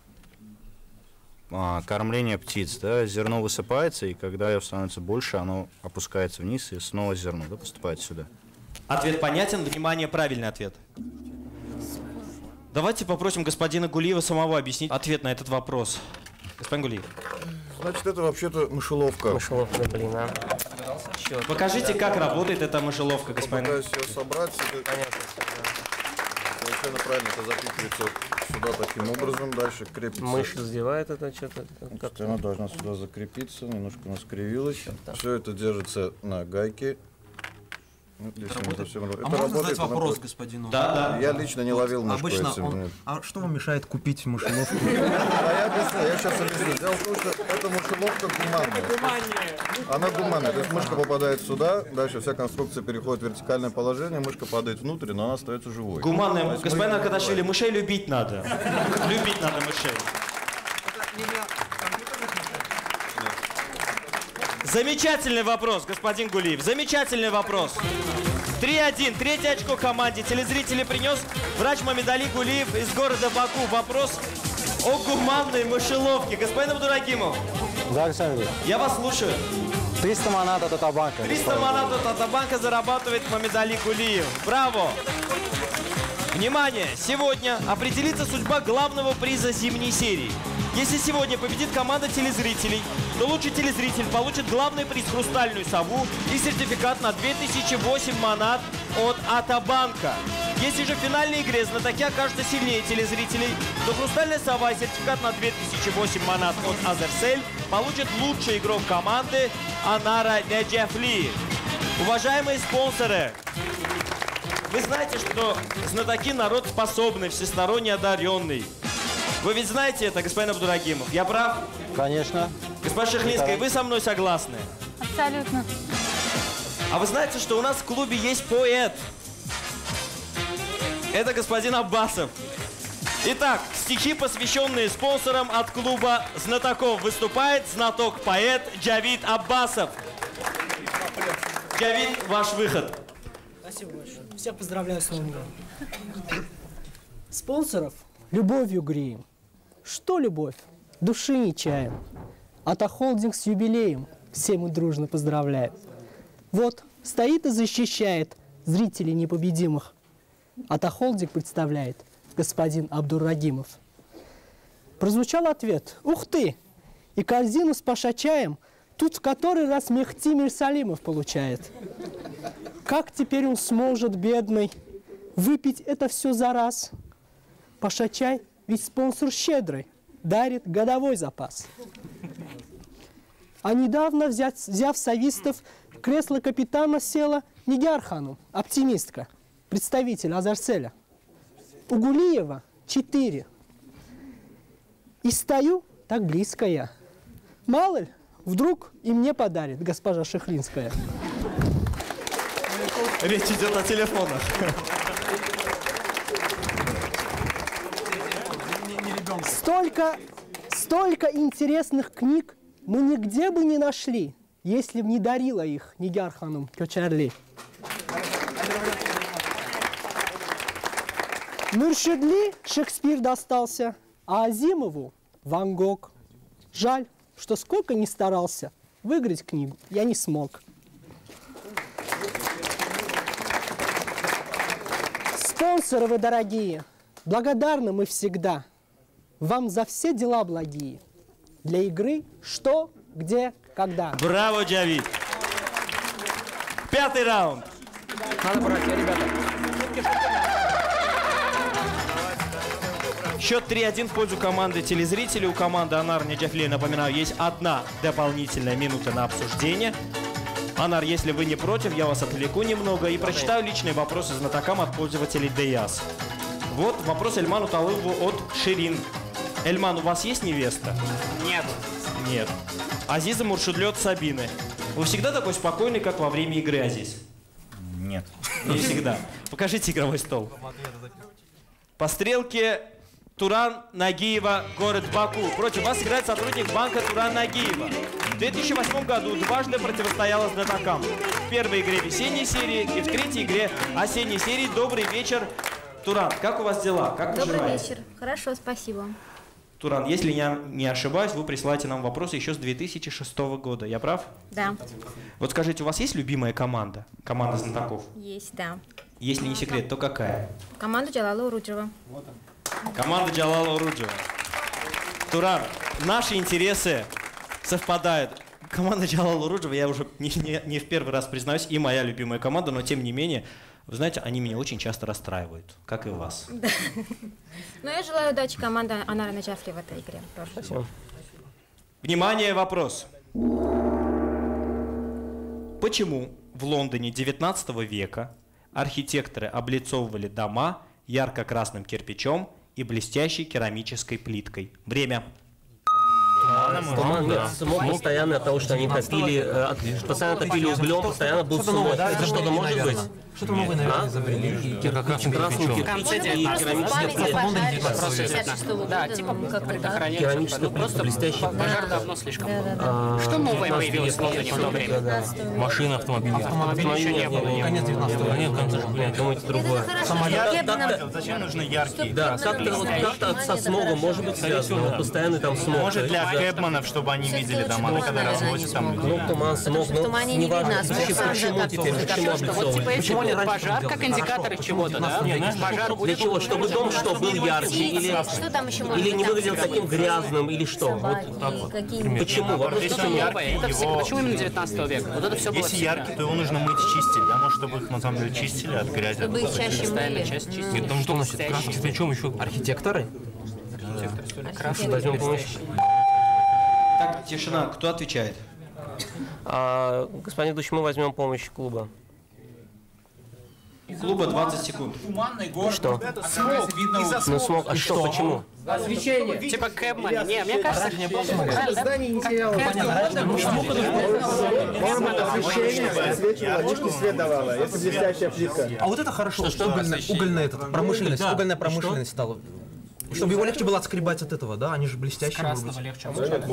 Speaker 10: а, кормления птиц, да? Зерно высыпается, и когда ее становится больше, оно опускается вниз, и снова зерно, да, поступает сюда.
Speaker 1: Ответ понятен. Внимание, правильный ответ. Давайте попросим господина Гулиева самого объяснить ответ на этот вопрос. Господин Гулиев.
Speaker 14: Значит, это вообще-то мышеловка.
Speaker 2: Мышеловка, блин, а.
Speaker 1: Покажите, как работает эта мышеловка, господин.
Speaker 14: Пытаюсь ее собрать. Это... Совершенно правильно, это запихивается сюда таким образом, дальше крепится.
Speaker 2: Мышь задевает это что-то.
Speaker 14: Значит, она должна сюда закрепиться, немножко она скривилась. Все это держится на гайке. Ну, здесь
Speaker 4: Это
Speaker 14: не
Speaker 4: работает?
Speaker 14: совсем
Speaker 4: А
Speaker 14: работает.
Speaker 4: можно
Speaker 14: работает,
Speaker 4: задать вопрос
Speaker 14: работает.
Speaker 4: господину?
Speaker 1: Да, да.
Speaker 14: Я лично не ловил мышку
Speaker 4: Обычно
Speaker 14: этим.
Speaker 4: он...
Speaker 14: Нет.
Speaker 4: А что вам мешает купить мышеловку?
Speaker 14: А я объясню, я сейчас объясню. Дело в том, что эта мышеловка гуманная. Она гуманная, то есть мышка попадает сюда, дальше вся конструкция переходит в вертикальное положение, мышка падает внутрь, но она остается живой.
Speaker 1: Гуманная.
Speaker 14: То есть
Speaker 1: Господин
Speaker 14: мы-
Speaker 1: Аркадашвили, мышей любить надо. Любить надо мышей. Замечательный вопрос, господин Гулиев. Замечательный вопрос. три один. Третье очко команде. Телезрители принес врач Мамедали Гулиев из города Баку. Вопрос о гуманной мышеловке. Господин Абдурагимов,
Speaker 6: Да, Александр,
Speaker 1: я вас слушаю.
Speaker 6: триста манат от Атабанка.
Speaker 1: триста манат от Атабанка зарабатывает Мамедали Гулиев. Браво! Внимание! Сегодня определится судьба главного приза зимней серии. Если сегодня победит команда телезрителей, то лучший телезритель получит главный приз — хрустальную сову и сертификат на две тысячи восемь манат от Атабанка. Если же в финальной игре знатоки окажутся сильнее телезрителей, то хрустальная сова и сертификат на две тысячи восемь манат от Азерсель получит лучший игрок команды Анара Неджефли. Уважаемые спонсоры, вы знаете, что знатоки — народ способный, всесторонне одаренный. Вы ведь знаете это, господин Абдурагимов? Я прав?
Speaker 6: Конечно.
Speaker 1: Господин Шехлинская, вы со мной согласны?
Speaker 7: Абсолютно.
Speaker 1: А вы знаете, что у нас в клубе есть поэт? Это господин Аббасов. Итак, стихи, посвященные спонсорам от клуба знатоков. Выступает знаток-поэт Джавид Аббасов. Джавид, ваш выход.
Speaker 13: Спасибо большое. Всех поздравляю с Новым годом. Спонсоров любовью греем. Что любовь? Души не чаем. Атохолдинг с юбилеем все мы дружно поздравляем. Вот, стоит и защищает зрителей непобедимых. Атохолдинг представляет господин Абдуррагимов. Прозвучал ответ: ух ты! И корзину с пашачаем тут в который раз Мехти Мирсалимов получает. Как теперь он сможет, бедный, выпить это все за раз? Пашачай, ведь спонсор щедрый, дарит годовой запас. А недавно, взяв, взяв совистов, в кресло капитана села Нигяр Ханум, оптимистка, представитель Азарселя. У Гулиева четыре. И стою, так близко я. Мало ли, вдруг и мне подарит госпожа Шехлинская.
Speaker 1: Речь идет о телефонах.
Speaker 13: Столько, столько интересных книг мы нигде бы не нашли, если бы не дарила их Нигяр Ханум Кёчарли. Мюршидли Шекспир достался, а Азимову Ван Гог. Жаль, что сколько ни старался, выиграть книгу я не смог. Спонсоры вы дорогие, благодарны мы всегда. вам за все дела благие. Для игры что, где, когда.
Speaker 1: Браво, Джавид! Пятый раунд.
Speaker 5: Надо брать, ребята.
Speaker 1: Счет три-один в пользу команды телезрителей. У команды Анар Неджафли, напоминаю, есть одна дополнительная минута на обсуждение. Анар, если вы не против, я вас отвлеку немного и прочитаю личные вопросы знатокам от пользователей ДЭЯС. Вот вопрос Эльману Талыбову от Ширин. Эльман, у вас есть невеста?
Speaker 5: Нет.
Speaker 1: Нет. Азиза Муршидлет Сабины. Вы всегда такой спокойный, как во время игры, Азиз?
Speaker 10: Нет.
Speaker 1: Не всегда. Покажите игровой стол. По стрелке Туран Нагиева, город Баку. Против вас играет сотрудник банка Туран Нагиева. В две тысячи восьмом году дважды противостояла знатокам. В первой игре весенней серии и в третьей игре осенней серии. Добрый вечер, Туран. Как у вас дела? Как вы
Speaker 15: Добрый
Speaker 1: поживаете?
Speaker 15: вечер. Хорошо, спасибо.
Speaker 1: Туран, если я не ошибаюсь, вы присылаете нам вопросы еще с две тысячи шестого года. Я прав?
Speaker 15: Да.
Speaker 1: Вот скажите, у вас есть любимая команда? Команда знатоков?
Speaker 15: Есть, да.
Speaker 1: Если не секрет, то какая?
Speaker 15: Команда Джалала Уруджева.
Speaker 1: Команда Джалала Уруджева. Туран, наши интересы совпадают. Команда Джалала Уруджева, я уже не, не, не в первый раз признаюсь, и моя любимая команда, но тем не менее, вы знаете, они меня очень часто расстраивают, как и вас.
Speaker 15: Да. Но я желаю удачи команде Анара Неджафли в этой игре. Спасибо.
Speaker 1: Внимание, вопрос. Почему в Лондоне девятнадцатого века архитекторы облицовывали дома ярко-красным кирпичом и блестящей керамической плиткой? Время.
Speaker 2: Туман, нет, смог постоянно от того, что они топили, э, постоянно топили углем, постоянно был смог. Это что-то может быть?
Speaker 11: Что-то новое, наверное, изобрели.
Speaker 2: Красный кирпич.
Speaker 5: В конце девятнадцатого века. Да, типа как предохраняют.
Speaker 2: Керамическая
Speaker 5: Просто
Speaker 2: блестящий.
Speaker 5: пожар давно слишком. Что новое появилось в Лондоне в то время?
Speaker 11: Машины, автомобили.
Speaker 5: Автомобилей еще не было.
Speaker 11: Конец девятнадцатого века.
Speaker 2: Нет, конца же, блядь, думаете другое.
Speaker 10: Зачем нужны яркие?
Speaker 2: Да, как-то вот как-то со смогом может быть связано. Вот постоянный там смог.
Speaker 10: Может, для кэбманов, чтобы они видели дома, когда развозят там людей.
Speaker 2: Ну, туман, смог, ну, неважно. Почему теперь? Почему облицовывали?
Speaker 5: Почему нет пожар как индикатор чего-то, да? Пожар
Speaker 2: Для чего? Чтобы дом что, был ярче? Или,
Speaker 15: Что там еще может
Speaker 2: или не
Speaker 15: быть?
Speaker 2: выглядел таким грязным, или что? Вот так вот. Почему? Вопрос,
Speaker 10: Если
Speaker 2: почему?
Speaker 10: яркий,
Speaker 5: Это все,
Speaker 10: его...
Speaker 5: почему именно девятнадцатого века? Вот это все было
Speaker 10: Если
Speaker 5: всегда.
Speaker 10: яркий, то его нужно мыть, чистить. А может, чтобы их на самом деле чистили от грязи?
Speaker 15: Чтобы их чаще
Speaker 5: Постоянно
Speaker 15: мыли.
Speaker 5: часть чистить.
Speaker 11: Нет, там что значит? Красным кирпичом еще
Speaker 4: Архитекторы?
Speaker 2: Возьмем помощь.
Speaker 1: Так, тишина. Кто отвечает?
Speaker 2: А, господин ведущий, мы возьмем помощь клуба.
Speaker 1: Клуба двадцать секунд.
Speaker 2: Что? Ну, смог. А что? Почему?
Speaker 5: Освещение. Типа Кэбман. Не, мне кажется...
Speaker 13: Здание не теряло.
Speaker 8: Лишний свет давала, это блестящая плитка.
Speaker 4: А вот это хорошо, что угольная, угольная этот, промышленность,
Speaker 11: Да.
Speaker 4: угольная промышленность стала. Чтобы его легче было отскребать от этого, да? Они же блестящие могут быть.
Speaker 5: легче.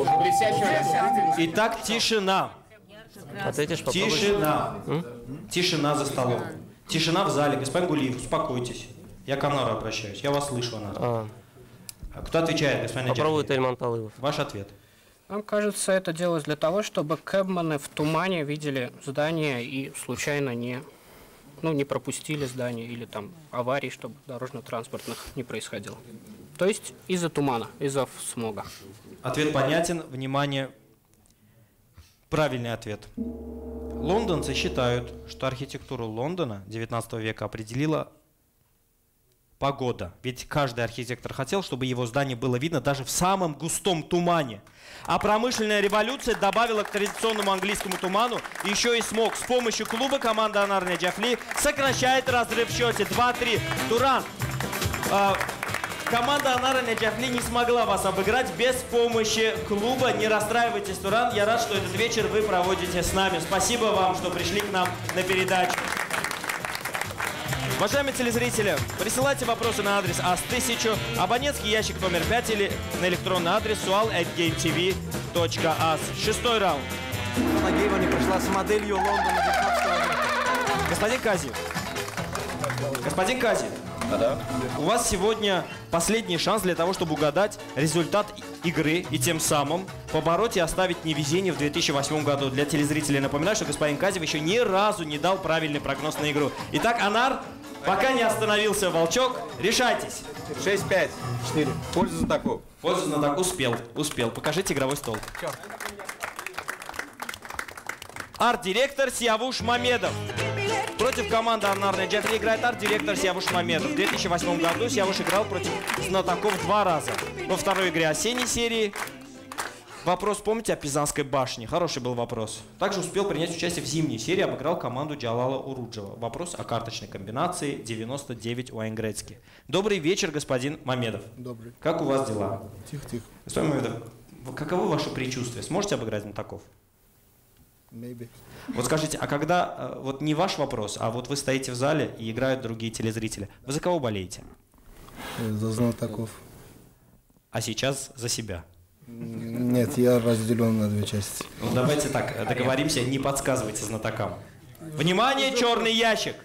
Speaker 1: Итак, тишина.
Speaker 2: Ответишь, попробуй.
Speaker 1: Тишина. Тишина за столом. Тишина в зале. Господин Гулиев, успокойтесь. Я к Анару обращаюсь. Я вас слышу, Анар.
Speaker 2: А,
Speaker 1: Кто отвечает, господин Неджафли?
Speaker 2: попробует Эльман Талыбов.
Speaker 1: Ваш ответ.
Speaker 5: Нам кажется, это делалось для того, чтобы кэбманы в тумане видели здание и случайно не, ну, не пропустили здание или там аварий, чтобы дорожно-транспортных не происходило. То есть из-за тумана, из-за смога.
Speaker 1: Ответ понятен. Внимание. Правильный ответ. Лондонцы считают, что архитектуру Лондона девятнадцатого века определила погода. Ведь каждый архитектор хотел, чтобы его здание было видно даже в самом густом тумане. А промышленная революция добавила к традиционному английскому туману еще и смог. С помощью клуба команда Анар Неджафли сокращает разрыв в счете два-три. Туран, э, команда Анара Неджафли не смогла вас обыграть без помощи клуба. Не расстраивайтесь, Туран. Я рад, что этот вечер вы проводите с нами. Спасибо вам, что пришли к нам на передачу. Уважаемые телезрители, присылайте вопросы на адрес ас тысяча, абонентский ящик номер пять или на электронный адрес суал эт геймтв точка ас. Шестой раунд.
Speaker 4: Нагиева не пришла с моделью Лондона девятнадцатого века.
Speaker 1: Господин Кази. Господин Кази.
Speaker 8: Да-да.
Speaker 1: У вас сегодня последний шанс для того, чтобы угадать результат игры и тем самым побороть и оставить невезение в две тысячи восьмом году. Для телезрителей напоминаю, что господин Казев еще ни разу не дал правильный прогноз на игру. Итак, Анар, Пока не остановился волчок, решайтесь.
Speaker 8: шесть пять. четыре. Пользу знатоков.
Speaker 1: Пользу знатоков. Успел, успел. Покажите игровой стол. Арт-директор Сиявуш Мамедов. Против команды Анар Наджафли играет арт-директор Сиявуш Мамедов. В две тысячи восьмом году Сиявуш играл против знатоков два раза. Во второй игре осенней серии. Вопрос, помните, о Пизанской башне? Хороший был вопрос. Также успел принять участие в зимней серии, обыграл команду Джалала Уруджева. Вопрос о карточной комбинации девяносто девять Уайнгрецки. Добрый вечер, господин Мамедов.
Speaker 16: Добрый.
Speaker 1: Как у вас дела?
Speaker 16: Тихо-тихо.
Speaker 1: Господин Мамедов, каковы ваши предчувствия? Сможете обыграть знатоков?
Speaker 16: Maybe.
Speaker 1: Вот скажите, а когда, вот не ваш вопрос, а вот вы стоите в зале и играют другие телезрители, вы за кого болеете?
Speaker 16: За знатоков.
Speaker 1: А сейчас за себя?
Speaker 16: Нет, я разделен на две части.
Speaker 1: Ну давайте так, договоримся, не подсказывайте знатокам. Внимание, черный ящик!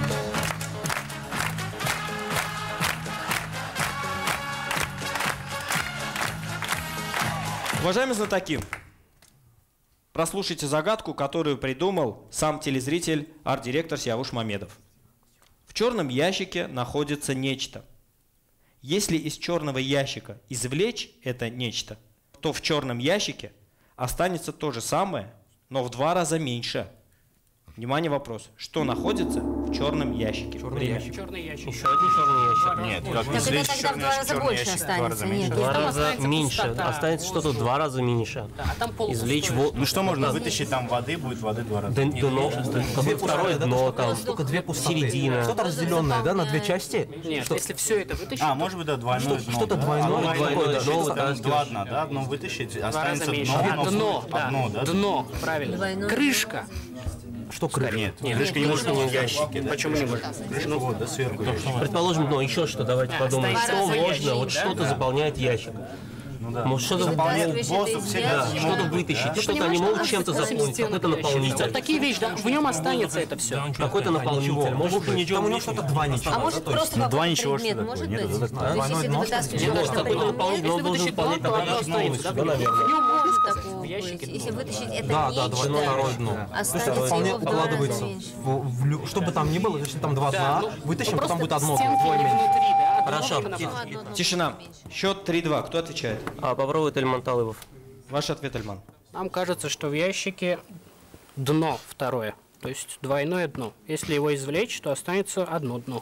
Speaker 1: Уважаемые знатоки, прослушайте загадку, которую придумал сам телезритель, арт-директор Сиявуш Мамедов. В черном ящике находится нечто. Если из черного ящика извлечь это нечто, то в черном ящике останется то же самое, но в два раза меньше. Внимание, вопрос. Что находится в черном ящике?
Speaker 2: Черный
Speaker 1: Время.
Speaker 2: ящик. Черный ящик. Еще один черный ящик.
Speaker 10: Нет,
Speaker 2: как
Speaker 3: Так это тогда в два раза больше останется. Нет,
Speaker 2: Два раза
Speaker 5: останется
Speaker 2: меньше.
Speaker 5: пустота.
Speaker 2: Останется что-то в два раза меньше.
Speaker 5: Да, а там полпустое.
Speaker 2: Извлечь воду.
Speaker 10: Ну что можно вытащить там воды, будет воды два раза.
Speaker 2: Дно, какое второе дно там.
Speaker 4: Только две пустоты.
Speaker 2: Середина.
Speaker 4: Что-то разделенное, да, на две части?
Speaker 5: Нет,
Speaker 4: Что?
Speaker 5: если все это вытащить,
Speaker 10: А, может быть, да, двойное
Speaker 4: Что-
Speaker 10: дно.
Speaker 4: что-то
Speaker 10: да.
Speaker 4: двойное,
Speaker 10: А,
Speaker 2: двойное дно,
Speaker 10: там
Speaker 2: да,
Speaker 10: два дна, да, одно вытащить,
Speaker 5: в два раза
Speaker 10: останется
Speaker 5: меньше.
Speaker 10: дно.
Speaker 5: А,
Speaker 10: но
Speaker 5: дно,
Speaker 10: будет
Speaker 5: да.
Speaker 10: одно, да?
Speaker 5: Дно, правильно.
Speaker 3: Двойное.
Speaker 5: Крышка.
Speaker 4: Что крышка?
Speaker 10: Нет,
Speaker 5: Нет,
Speaker 10: крышка не
Speaker 5: нет,
Speaker 10: может
Speaker 5: нет,
Speaker 10: быть в ящике. да?
Speaker 5: Почему не может?
Speaker 10: Крышка вот, да, сверху.
Speaker 2: Предположим, дно, еще что, давайте
Speaker 5: Да,
Speaker 2: подумаем.
Speaker 5: останется
Speaker 2: Что
Speaker 5: ящик,
Speaker 2: можно, вот
Speaker 5: да?
Speaker 2: что-то
Speaker 10: Да.
Speaker 2: заполняет ящик.
Speaker 10: Ну да.
Speaker 2: Может, что-то
Speaker 10: Заполняет
Speaker 3: вытаскиваешь
Speaker 10: боссов
Speaker 3: это из
Speaker 10: всегда.
Speaker 2: Да,
Speaker 3: ящика.
Speaker 2: что-то вытащить,
Speaker 5: Ты
Speaker 2: что-то
Speaker 5: понимаешь,
Speaker 2: они могут
Speaker 5: там
Speaker 2: чем-то
Speaker 5: восемь
Speaker 2: заполнить,
Speaker 5: стенок
Speaker 2: какой-то
Speaker 5: ящика.
Speaker 2: наполнитель.
Speaker 5: Вот такие вещи, да, в нем останется это все.
Speaker 2: Какой-то наполнитель, может быть.
Speaker 4: Там у него что-то два ничего.
Speaker 3: А может просто
Speaker 10: Ну, два
Speaker 3: какой-то
Speaker 10: ничего,
Speaker 3: предмет,
Speaker 10: что
Speaker 3: может
Speaker 10: такое?
Speaker 3: быть?
Speaker 10: Нет, это
Speaker 3: То есть
Speaker 4: двойное
Speaker 3: если ты
Speaker 4: дно,
Speaker 3: вытаскиваешь
Speaker 2: Нет,
Speaker 3: какой-то
Speaker 2: какой-то
Speaker 3: предмет,
Speaker 2: наполнитель, но он должен выполнять
Speaker 5: то
Speaker 2: такой
Speaker 5: оно
Speaker 2: основу,
Speaker 5: останется,
Speaker 2: да, наверное.
Speaker 5: В нем может
Speaker 3: такого
Speaker 5: в
Speaker 3: быть.
Speaker 5: ящике
Speaker 3: Если
Speaker 5: дно.
Speaker 3: вытащить это
Speaker 4: Да, да,
Speaker 3: нечто,
Speaker 4: двойное второе дно.
Speaker 3: останется
Speaker 4: Вполне
Speaker 3: его в два раза
Speaker 4: укладывается.
Speaker 3: меньше.
Speaker 4: В, в лю- что бы там ни было, если там два
Speaker 5: Да,
Speaker 4: дна,
Speaker 5: ну,
Speaker 4: вытащим, потом будет одно
Speaker 5: стенки
Speaker 4: вдвое
Speaker 5: не
Speaker 4: меньше.
Speaker 5: внутри, да, а
Speaker 2: Хорошо.
Speaker 5: дно только
Speaker 3: Ну, одно дно
Speaker 1: Тишина.
Speaker 3: меньше.
Speaker 1: Счет три-два. Кто отвечает?
Speaker 2: А попробует Эльман Талыбов.
Speaker 1: Ваш ответ, Альман.
Speaker 5: Нам кажется, что в ящике дно второе, то есть двойное дно. Если его извлечь, то останется одно дно.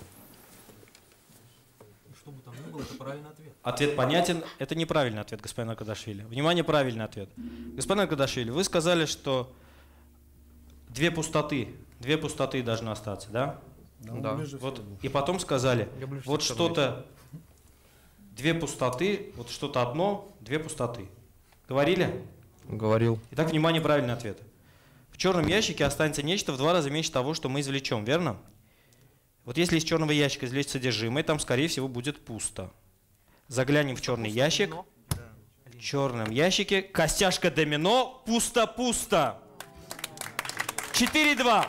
Speaker 4: Что бы там ни было, это правильный ответ.
Speaker 1: Ответ понятен. Это неправильный ответ, господин Аркадашвили. Внимание, правильный ответ. Господин Аркадашвили, вы сказали, что две пустоты, две пустоты должны остаться, да?
Speaker 4: Да.
Speaker 1: Вот, и потом сказали,
Speaker 4: Люблю
Speaker 1: вот
Speaker 4: всех
Speaker 1: что-то, две пустоты, вот что-то одно, две пустоты. Говорили?
Speaker 4: Говорил.
Speaker 1: Итак, внимание, правильный ответ. В черном ящике останется нечто в два раза меньше того, что мы извлечем, верно? Вот если из черного ящика извлечь содержимое, там, скорее всего, будет пусто. Заглянем в черный ящик. В черном ящике костяшка домино, пусто-пусто. четыре-два.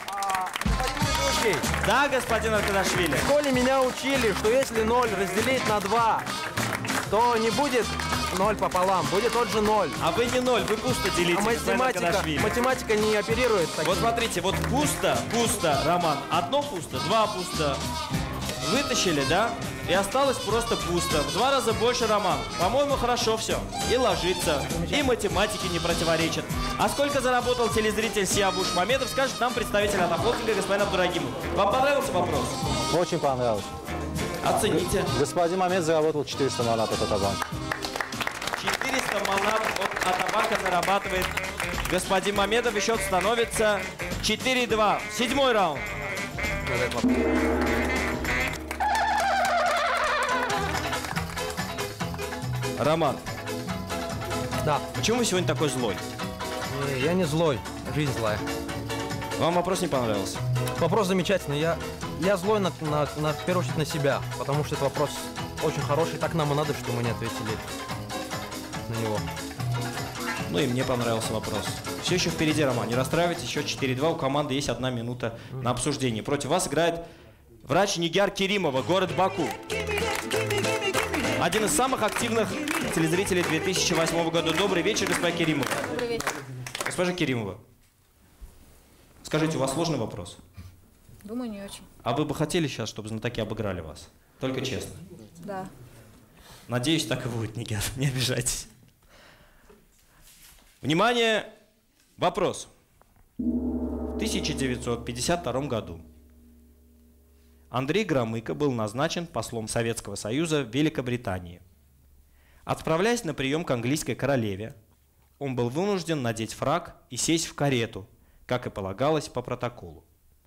Speaker 1: Да, господин Аркадашвили?
Speaker 4: В школе меня учили, что если ноль разделить на два, то не будет ноль пополам, будет тот же ноль.
Speaker 1: А вы не ноль, вы пусто делите,
Speaker 4: А
Speaker 1: господин
Speaker 4: математика,
Speaker 1: Аркадашвили.
Speaker 4: математика не оперирует таким.
Speaker 1: Вот смотрите, вот пусто, пусто, Роман. Одно пусто, два пусто. Вытащили, да? И осталось просто пусто. В два раза больше, Роман. По-моему, хорошо все. И ложится, и математике не противоречит. А сколько заработал телезритель Сиявуш Мамедов, скажет нам представитель автохолдинга господин Абдурагимов. Вам понравился вопрос?
Speaker 6: Очень понравилось.
Speaker 1: Оцените.
Speaker 6: Господин Мамед заработал четыреста манат от Атабанка.
Speaker 1: четыреста манат от Атабанка зарабатывает господин Мамедов. И счет становится четыре-два. Седьмой раунд. Роман.
Speaker 4: Да.
Speaker 1: Почему вы сегодня такой злой?
Speaker 4: Не, я не злой, жизнь злая.
Speaker 1: Вам вопрос не понравился?
Speaker 4: Вопрос замечательный. Я, я злой, на, на, на, в первую очередь, на себя, потому что это вопрос очень хороший. Так нам и надо, что мы не ответили на него.
Speaker 1: Ну и мне понравился вопрос. Все еще впереди, Роман. Не расстраивайтесь, еще четыре-два. У команды есть одна минута на обсуждение. Против вас играет врач Нигяр Керимова, город Баку. Один из самых активных телезрителей две тысячи восьмого года. Добрый вечер, госпожа Керимова.
Speaker 3: Добрый вечер.
Speaker 1: Госпожа Керимова, скажите, у вас сложный вопрос?
Speaker 15: Думаю, не очень.
Speaker 1: А вы бы хотели сейчас, чтобы знатоки обыграли вас? Только честно.
Speaker 15: Да.
Speaker 1: Надеюсь, так и будет, Нигер. Не обижайтесь. Внимание! Вопрос. В тысяча девятьсот пятьдесят втором году Андрей Громыко был назначен послом Советского Союза в Великобритании. Отправляясь на прием к английской королеве, он был вынужден надеть фрак и сесть в карету, как и полагалось по протоколу.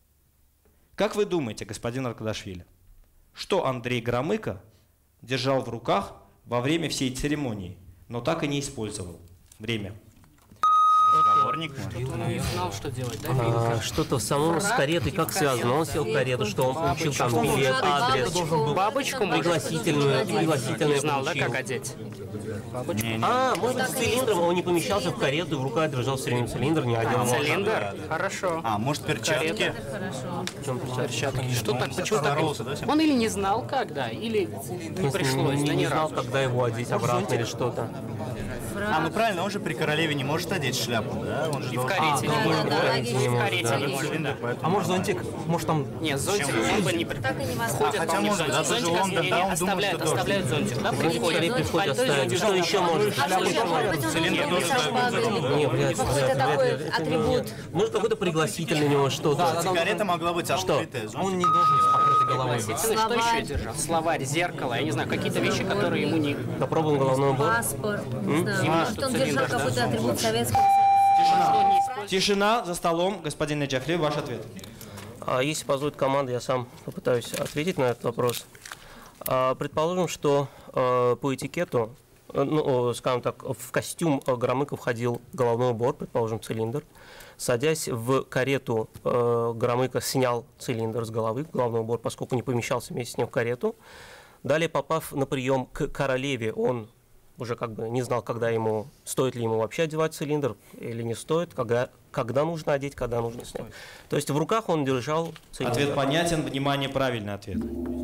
Speaker 1: Как вы думаете, господин Аркадашвили, что Андрей Громыко держал в руках во время всей церемонии, но так и не использовал? Время.
Speaker 2: Разговорник,
Speaker 5: Что-то он не знал, что делать, да?
Speaker 2: А, что-то в самом с каретой, как связано. Он сел в карету, что он получил там
Speaker 5: Бабочку.
Speaker 2: билет, адрес,
Speaker 5: Бабочку, может,
Speaker 2: пригласительную, пригласительную
Speaker 5: не знал, да,
Speaker 2: получил.
Speaker 5: как одеть? Бабочку.
Speaker 2: А, может быть, с цилиндром, он не помещался в карету, и в руках держал все время цилиндр, не одел.
Speaker 5: Цилиндр? Хорошо.
Speaker 10: А, может, перчатки?
Speaker 5: Перчатки. Что так? Почему так? Он или не знал, когда, или не пришлось,
Speaker 2: не,
Speaker 5: да
Speaker 2: не
Speaker 5: ни
Speaker 2: знал,
Speaker 5: разу.
Speaker 2: когда его одеть обратно или что-то.
Speaker 10: А, ну правильно, он же при королеве не может одеть шляпу, да? Он же
Speaker 5: И в
Speaker 10: должен-
Speaker 5: карете не
Speaker 10: А,
Speaker 5: может.
Speaker 10: да,
Speaker 5: В
Speaker 10: да,
Speaker 5: карете не
Speaker 10: да,
Speaker 5: может,
Speaker 10: да,
Speaker 5: да.
Speaker 10: поэтому-
Speaker 4: А может зонтик? Может там...
Speaker 5: Нет, зонтик он бы не при-
Speaker 15: Так и не
Speaker 5: Ходят,
Speaker 15: возможно.
Speaker 10: хотя
Speaker 5: но не
Speaker 10: может,
Speaker 5: зонтик.
Speaker 10: да, тоже
Speaker 5: Зонтик
Speaker 10: Лондон,
Speaker 5: не-
Speaker 10: да, он думал,
Speaker 5: оставляют,
Speaker 10: что дождь.
Speaker 5: оставляют зонтик, да?
Speaker 2: Приходит,
Speaker 5: Приходит,
Speaker 2: приходит,
Speaker 5: пальто и
Speaker 2: оставить.
Speaker 5: зонтик.
Speaker 2: Что еще можешь?
Speaker 15: А может, может быть, он
Speaker 2: Цилиндр
Speaker 15: должен быть
Speaker 2: тоже
Speaker 15: шпагой или
Speaker 2: Не, вряд ли,
Speaker 15: какой-то
Speaker 2: вряд ли,
Speaker 15: такой
Speaker 2: вряд ли. Это не-
Speaker 15: атрибут.
Speaker 2: Может, какой-то пригласительный у него что-то.
Speaker 10: Сигарета могла быть открытая.
Speaker 4: Он не должен с покрытой головой.
Speaker 5: Пригласительный, что еще держал? Словарь, зеркало, я не знаю, какие-то вещи, которые ему не...
Speaker 2: Попробуем головной убор.
Speaker 15: Паспорт. Не знаю.
Speaker 5: Зима,
Speaker 15: Может,
Speaker 5: что
Speaker 15: он держал
Speaker 5: цилиндр, да?
Speaker 15: какой-то атрибут Советского
Speaker 1: Тишина. Тишина за столом. Господин Наджафли, ваш ответ.
Speaker 2: А если позволит команда, я сам попытаюсь ответить на этот вопрос. А, предположим, что э, по этикету, э, ну, скажем так, в костюм э, Громыко входил головной убор, предположим, цилиндр. Садясь в карету, э, Громыко снял цилиндр с головы, головной убор, поскольку не помещался вместе с ним в карету. Далее, попав на прием к королеве, он уже как бы не знал, когда ему, стоит ли ему вообще одевать цилиндр или не стоит, когда, когда нужно одеть, когда нужно снять. То есть в руках он держал цилиндр.
Speaker 1: Ответ понятен. Внимание, правильный ответ.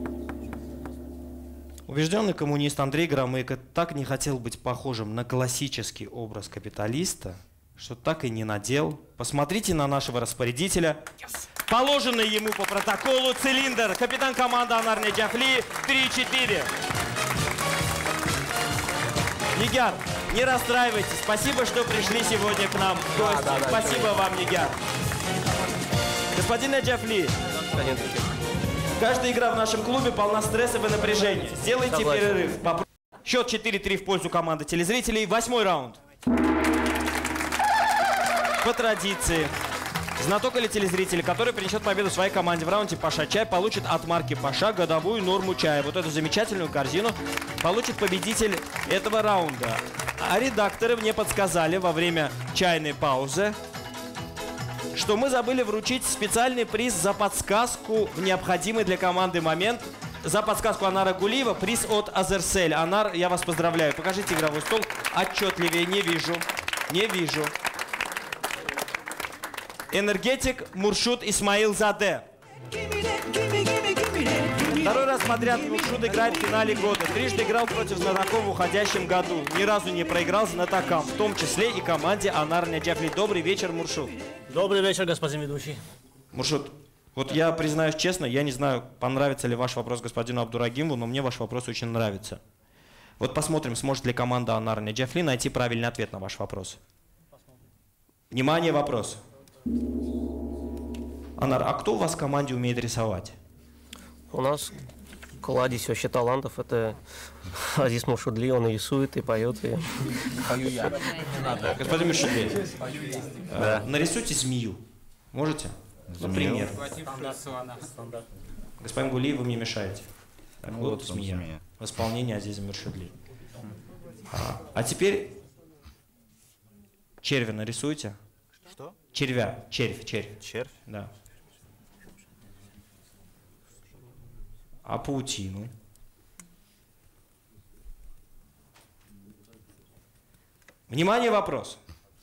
Speaker 1: Убежденный коммунист Андрей Громыко так не хотел быть похожим на классический образ капиталиста, что так и не надел. Посмотрите на нашего распорядителя. Положенный ему по протоколу цилиндр. Капитан команды Анар Наджафли. три-четыре. Нигяр, не расстраивайтесь. Спасибо, что пришли сегодня к нам в гости.
Speaker 2: Да, да, да,
Speaker 1: Спасибо вам, Нигяр. Господин Наджафли, каждая игра в нашем клубе полна стресса и напряжения. Сделайте
Speaker 2: Согласен.
Speaker 1: перерыв. Попро- Счет четыре-три в пользу команды телезрителей. Восьмой раунд. По традиции, знаток или телезритель, который принесет победу своей команде в раунде «Паша чай», получит от марки «Паша» годовую норму чая. Вот эту замечательную корзину получит победитель этого раунда. А редакторы мне подсказали во время чайной паузы, что мы забыли вручить специальный приз за подсказку в необходимый для команды момент. За подсказку Анара Гулиева приз от Азерсель. Анар, я вас поздравляю. Покажите игровой стол. Отчетливее. Не вижу. Не вижу. Энергетик Муршут Исмаил Заде. Второй раз подряд Муршут играет в финале года. Трижды играл против знатоков в уходящем году. Ни разу не проиграл знатокам, в том числе и команде Анар Наджафли. Добрый вечер, Муршут.
Speaker 17: Добрый вечер, господин ведущий.
Speaker 1: Муршут, вот я признаюсь честно, я не знаю, понравится ли ваш вопрос господину Абдурагимову, но мне ваш вопрос очень нравится. Вот посмотрим, сможет ли команда Анар Наджафли найти правильный ответ на ваш вопрос. Внимание, вопрос. Анар, а кто у вас в команде умеет рисовать?
Speaker 2: У нас кладезь вообще талантов. Это Азиз Муршудли, он и рисует, и поет, и...
Speaker 1: Пою я. Господин Муршудли, э, нарисуйте змею. Можете? Например. Господин Гулиев, вы мне мешаете. Так,
Speaker 10: Ну,
Speaker 1: вот
Speaker 10: вот там
Speaker 1: змея.
Speaker 10: змея.
Speaker 1: В исполнении Азиза Муршудли. А, а теперь червя нарисуйте.
Speaker 10: Что?
Speaker 1: Червя. Червь, червь.
Speaker 10: Червь?
Speaker 1: Да. А паутину? Внимание, вопрос.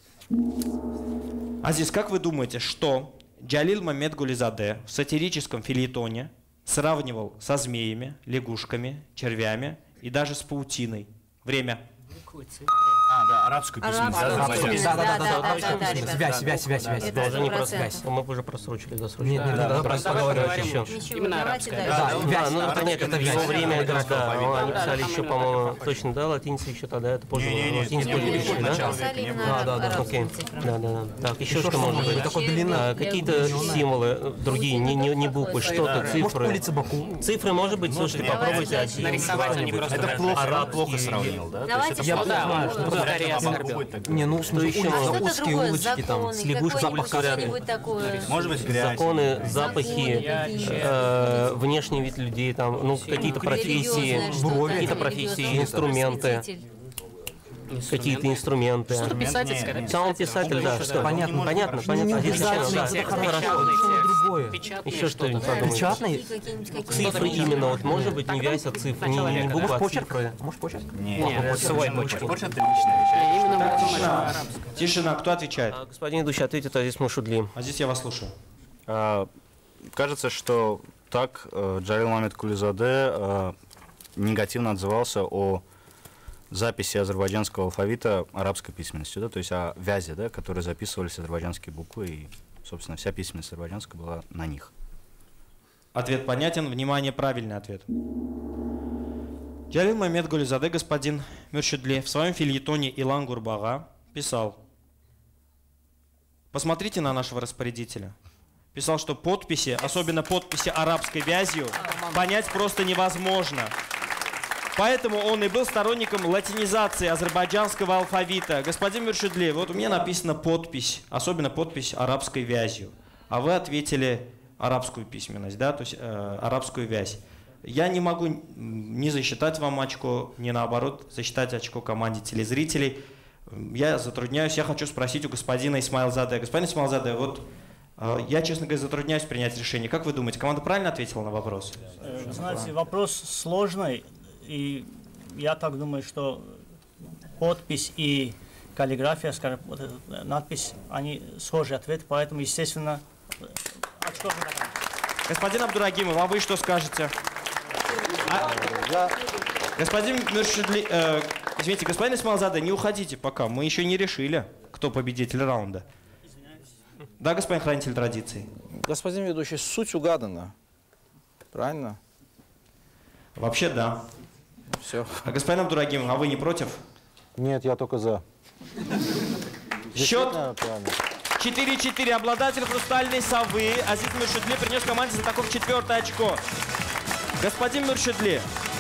Speaker 1: Азиз, как вы думаете, что Джалил Мамед Гулизаде в сатирическом фельетоне сравнивал со змеями, лягушками, червями и даже с паутиной? Время.
Speaker 5: Буквы, цифры.
Speaker 10: А,
Speaker 17: А, да, арабскую письменность.
Speaker 3: Арабскую
Speaker 17: да,
Speaker 3: письменность,
Speaker 17: да,
Speaker 3: да, да, да,
Speaker 17: да,
Speaker 3: да, да, ребята.
Speaker 4: Связь, связь, связь, связь.
Speaker 3: Это
Speaker 2: Даже не
Speaker 3: сто
Speaker 2: просто
Speaker 3: процентов.
Speaker 2: мы уже просрочили, досрочили.
Speaker 4: Не, не,
Speaker 2: Да,
Speaker 4: да,
Speaker 2: да,
Speaker 4: просто
Speaker 2: поговорим
Speaker 4: поговорим
Speaker 2: еще.
Speaker 3: Ничего,
Speaker 5: Именно
Speaker 3: давайте
Speaker 5: арабская.
Speaker 3: дальше.
Speaker 4: Да,
Speaker 2: Да, ну это нет, это в его время,
Speaker 17: арабского
Speaker 2: да, да,
Speaker 17: алфавита.
Speaker 2: они писали
Speaker 5: Да,
Speaker 2: еще,
Speaker 5: там
Speaker 2: по-моему,
Speaker 5: именно
Speaker 2: точно, да, латиница еще тогда, это позже,
Speaker 17: Не-не-не,
Speaker 2: латиницу
Speaker 17: не
Speaker 2: позже
Speaker 17: было,
Speaker 2: пришли,
Speaker 17: не
Speaker 2: да?
Speaker 17: было.
Speaker 3: Писали именно
Speaker 4: Да, да, да.
Speaker 3: арабскими
Speaker 2: Окей,
Speaker 3: цифрами.
Speaker 2: да, да, да. Так, еще
Speaker 4: Еще
Speaker 2: что
Speaker 4: что
Speaker 2: может
Speaker 4: может
Speaker 2: быть?
Speaker 4: быть? Такой длина.
Speaker 2: А, Какие-то символы, э, другие, не, не, не буквы, что-то,
Speaker 4: Может,
Speaker 2: цифры.
Speaker 4: улица Баку?
Speaker 2: Цифры, может быть, слушайте, попробуйте один.
Speaker 5: Нарисовать они просто
Speaker 17: Это
Speaker 5: так.
Speaker 17: плохо,
Speaker 2: Арабский.
Speaker 17: плохо сравнил, да?
Speaker 3: Давайте
Speaker 17: То есть
Speaker 4: Я
Speaker 3: что-то
Speaker 4: понимаю,
Speaker 3: другое.
Speaker 4: что
Speaker 5: Скорее
Speaker 17: это
Speaker 5: оскорбил.
Speaker 17: будет так.
Speaker 4: Не, ну,
Speaker 2: Что еще
Speaker 3: А
Speaker 2: может
Speaker 3: что-то
Speaker 4: узкие
Speaker 3: другое,
Speaker 4: улочки там,
Speaker 3: законы,
Speaker 4: с лягушкой,
Speaker 3: какое-нибудь
Speaker 4: запах
Speaker 3: что-нибудь такое.
Speaker 17: Может быть, грязь.
Speaker 2: Законы, запахи, э, внешний вид людей, там, ну, какие-то профессии,
Speaker 3: Религиозное что-то,
Speaker 2: какие-то профессии,
Speaker 3: религиозное
Speaker 2: инструменты,
Speaker 3: святитель.
Speaker 2: какие-то инструменты.
Speaker 5: Что писательское, да?
Speaker 2: Сам писатель, да, что?
Speaker 4: Понятно,
Speaker 2: Понятно,
Speaker 4: Ну,
Speaker 2: понятно.
Speaker 4: не
Speaker 2: Один
Speaker 4: печатный,
Speaker 2: случайно,
Speaker 4: это
Speaker 2: да.
Speaker 4: хорошо,
Speaker 2: Хорошо.
Speaker 4: что-то другое.
Speaker 5: Печатное
Speaker 2: Еще что-нибудь
Speaker 5: что-то.
Speaker 2: подумайте.
Speaker 4: Печатный?
Speaker 3: Какие-нибудь какие-то
Speaker 2: Цифры именно, вот может быть не вязь, а цифры, не, не буквы, а цифры.
Speaker 4: Может, почерк?
Speaker 17: Не,
Speaker 5: Нет, свой почерк.
Speaker 17: Почерк это личная вещь.
Speaker 5: Именно
Speaker 1: Так,
Speaker 5: мы
Speaker 1: тишина. Тишина, кто отвечает?
Speaker 2: А, Господин идущий ответит Азиз Мушудли.
Speaker 1: А здесь я вас слушаю.
Speaker 10: А, Кажется, что так э, Джалил Мамед Кулизаде э, негативно отзывался о записи азербайджанского алфавита арабской письменностью, да, то есть о вязи, да, которые записывались азербайджанские буквы, и, собственно, вся письменность азербайджанская была на них.
Speaker 1: Ответ понятен. Внимание, правильный ответ. Джалил Мамед Гулизаде, господин Мюршидли, в своем фильетоне «Илан Гурбага» писал: посмотрите на нашего распорядителя. Писал, что подписи, особенно подписи арабской вязью, понять просто невозможно. Поэтому он и был сторонником латинизации азербайджанского алфавита. Господин Мюршидли, вот у меня написана подпись, особенно подпись арабской вязью. А вы ответили арабскую письменность, да, то есть э, арабскую вязь. Я не могу не засчитать вам очко, не наоборот, засчитать очко команде телезрителей. Я затрудняюсь, я хочу спросить у господина Исмаилзаде. Господин Исмаилзаде, вот э, я, честно говоря, затрудняюсь принять решение. Как вы думаете, команда правильно ответила на вопрос?
Speaker 18: Знаете, вопрос сложный. И я так думаю, что подпись и каллиграфия, скажем, вот эта надпись, они схожий ответ, поэтому, естественно, очко же такое.
Speaker 1: Господин Абдурагимов, а вы что скажете? А?
Speaker 6: Я...
Speaker 1: Господин Мюршидли, э, извините, господин Исмаилзаде, не уходите пока, мы еще не решили, кто победитель раунда. Да, господин хранитель традиций?
Speaker 19: Господин ведущий, суть угадана. Правильно?
Speaker 1: Вообще да.
Speaker 19: Все.
Speaker 1: А господин Абдурагимов, а вы не против?
Speaker 6: Нет, я только за.
Speaker 1: Счет четыре-четыре. Обладатель хрустальной совы Азиз Мюршидли принес команде Знатоков четвертое очко. Господин Мюршидли,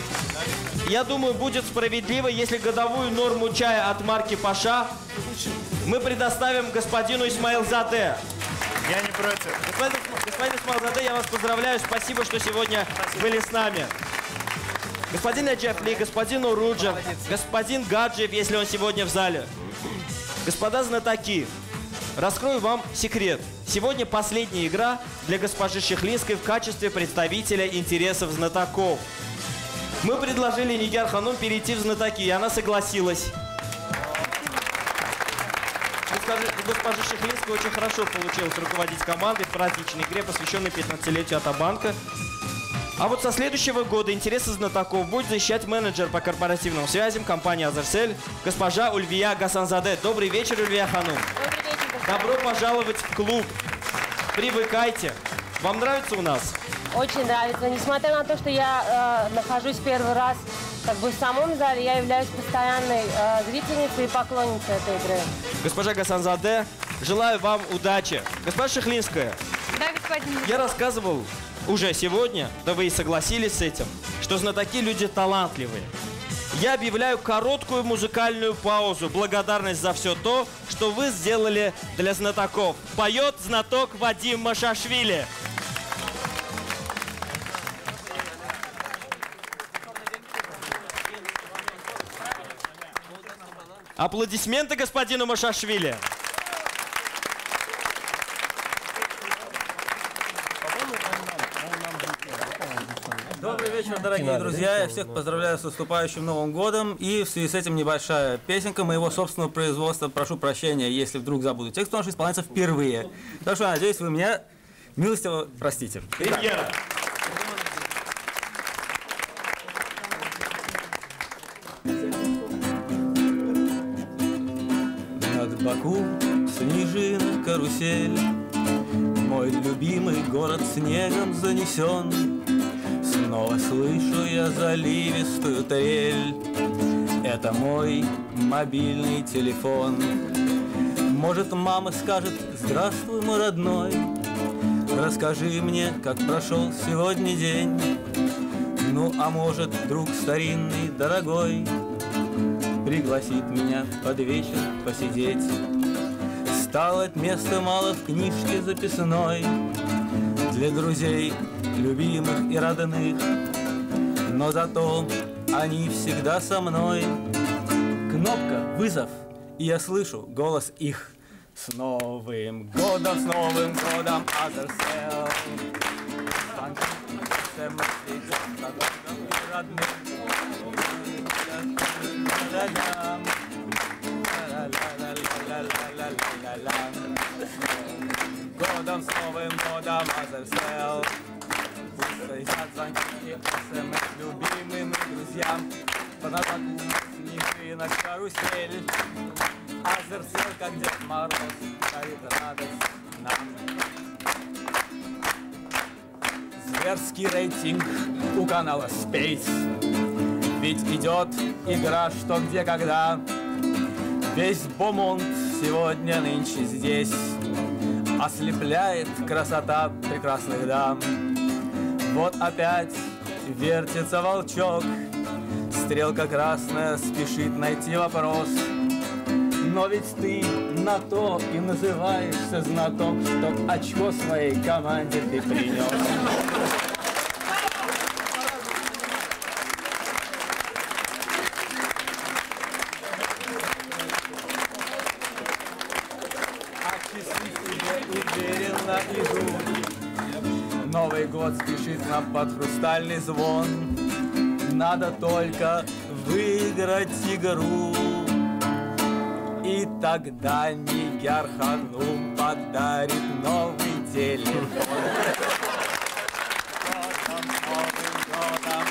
Speaker 1: я думаю, будет справедливо, если годовую норму чая от марки Паша мы предоставим господину Исмаилзаде.
Speaker 17: Я не против.
Speaker 1: Господин, господин Исмаилзаде, я вас поздравляю. Спасибо, что сегодня были с нами. Господин Аджафли, господин Уруджев, господин Гаджиев, если он сегодня в зале. Господа знатоки, раскрою вам секрет. Сегодня последняя игра для госпожи Шихлинской в качестве представителя интересов знатоков. Мы предложили Нигяр Ханум перейти в знатоки, и она согласилась. У госпожи Шихлинской очень хорошо получилось руководить командой в праздничной игре, посвященной пятнадцатилетию Атабанка. А вот со следующего года интересы знатоков будет защищать менеджер по корпоративным связям компании Азерсель, госпожа Ульвия Гасанзаде. Добрый вечер, Ульвия Ханум.
Speaker 15: Добрый вечер.
Speaker 1: Добро пожаловать в клуб. Привыкайте. Вам нравится у нас?
Speaker 20: Очень нравится. Несмотря на то, что я э, нахожусь первый раз как бы в самом зале, я являюсь постоянной э, зрительницей и поклонницей этой игры.
Speaker 1: Госпожа Гасанзаде, желаю вам удачи. Госпожа Шихлинская,
Speaker 7: Да, господин.
Speaker 1: я рассказывал уже сегодня, да вы и согласились с этим, что знатоки люди талантливые. Я объявляю короткую музыкальную паузу. Благодарность за все то, что вы сделали для знатоков. Поет знаток Вадим Машашвили. Аплодисменты господину Машашвили.
Speaker 21: Добрый вечер, дорогие друзья. Я всех поздравляю с наступающим Новым годом. И в связи с этим небольшая песенка моего собственного производства. Прошу прощения, если вдруг забуду текст, потому что исполняется впервые. Так что, надеюсь, вы меня милостиво простите.
Speaker 1: Премьера.
Speaker 21: Баку, снежинок карусель. Мой любимый город снегом занесен. Снова слышу я заливистую трель. Это мой мобильный телефон. Может, мама скажет: здравствуй, мой родной, расскажи мне, как прошел сегодня день. Ну, а может, друг старинный, дорогой, пригласит меня под вечер посидеть. Стало места мало в книжке записной для друзей, любимых и родных, но зато они всегда со мной. Кнопка «Вызов», и я слышу голос их. С Новым годом, с Новым годом, Азерсел. Годом, с Новым годом, Азерсел. Пусть стоят звонки и смс любимым друзьям. По Баку снежинок карусель. Азерсел, как Дед Мороз, дарит радость нам. Зверский рейтинг у канала Space. Ведь идет игра «Что, где, когда». Весь Бомонд сегодня нынче здесь. Ослепляет красота прекрасных дам. Вот опять вертится волчок. Стрелка красная спешит найти вопрос. Но ведь ты на то и называешься знаток, что очко своей команде ты принес. А часы тебе уверенно идут. Новый год спешит нам под хрустальный звон. Надо только выиграть игру. И тогда Нигер Ханум подарит новый телефон. Годом, Новым годом,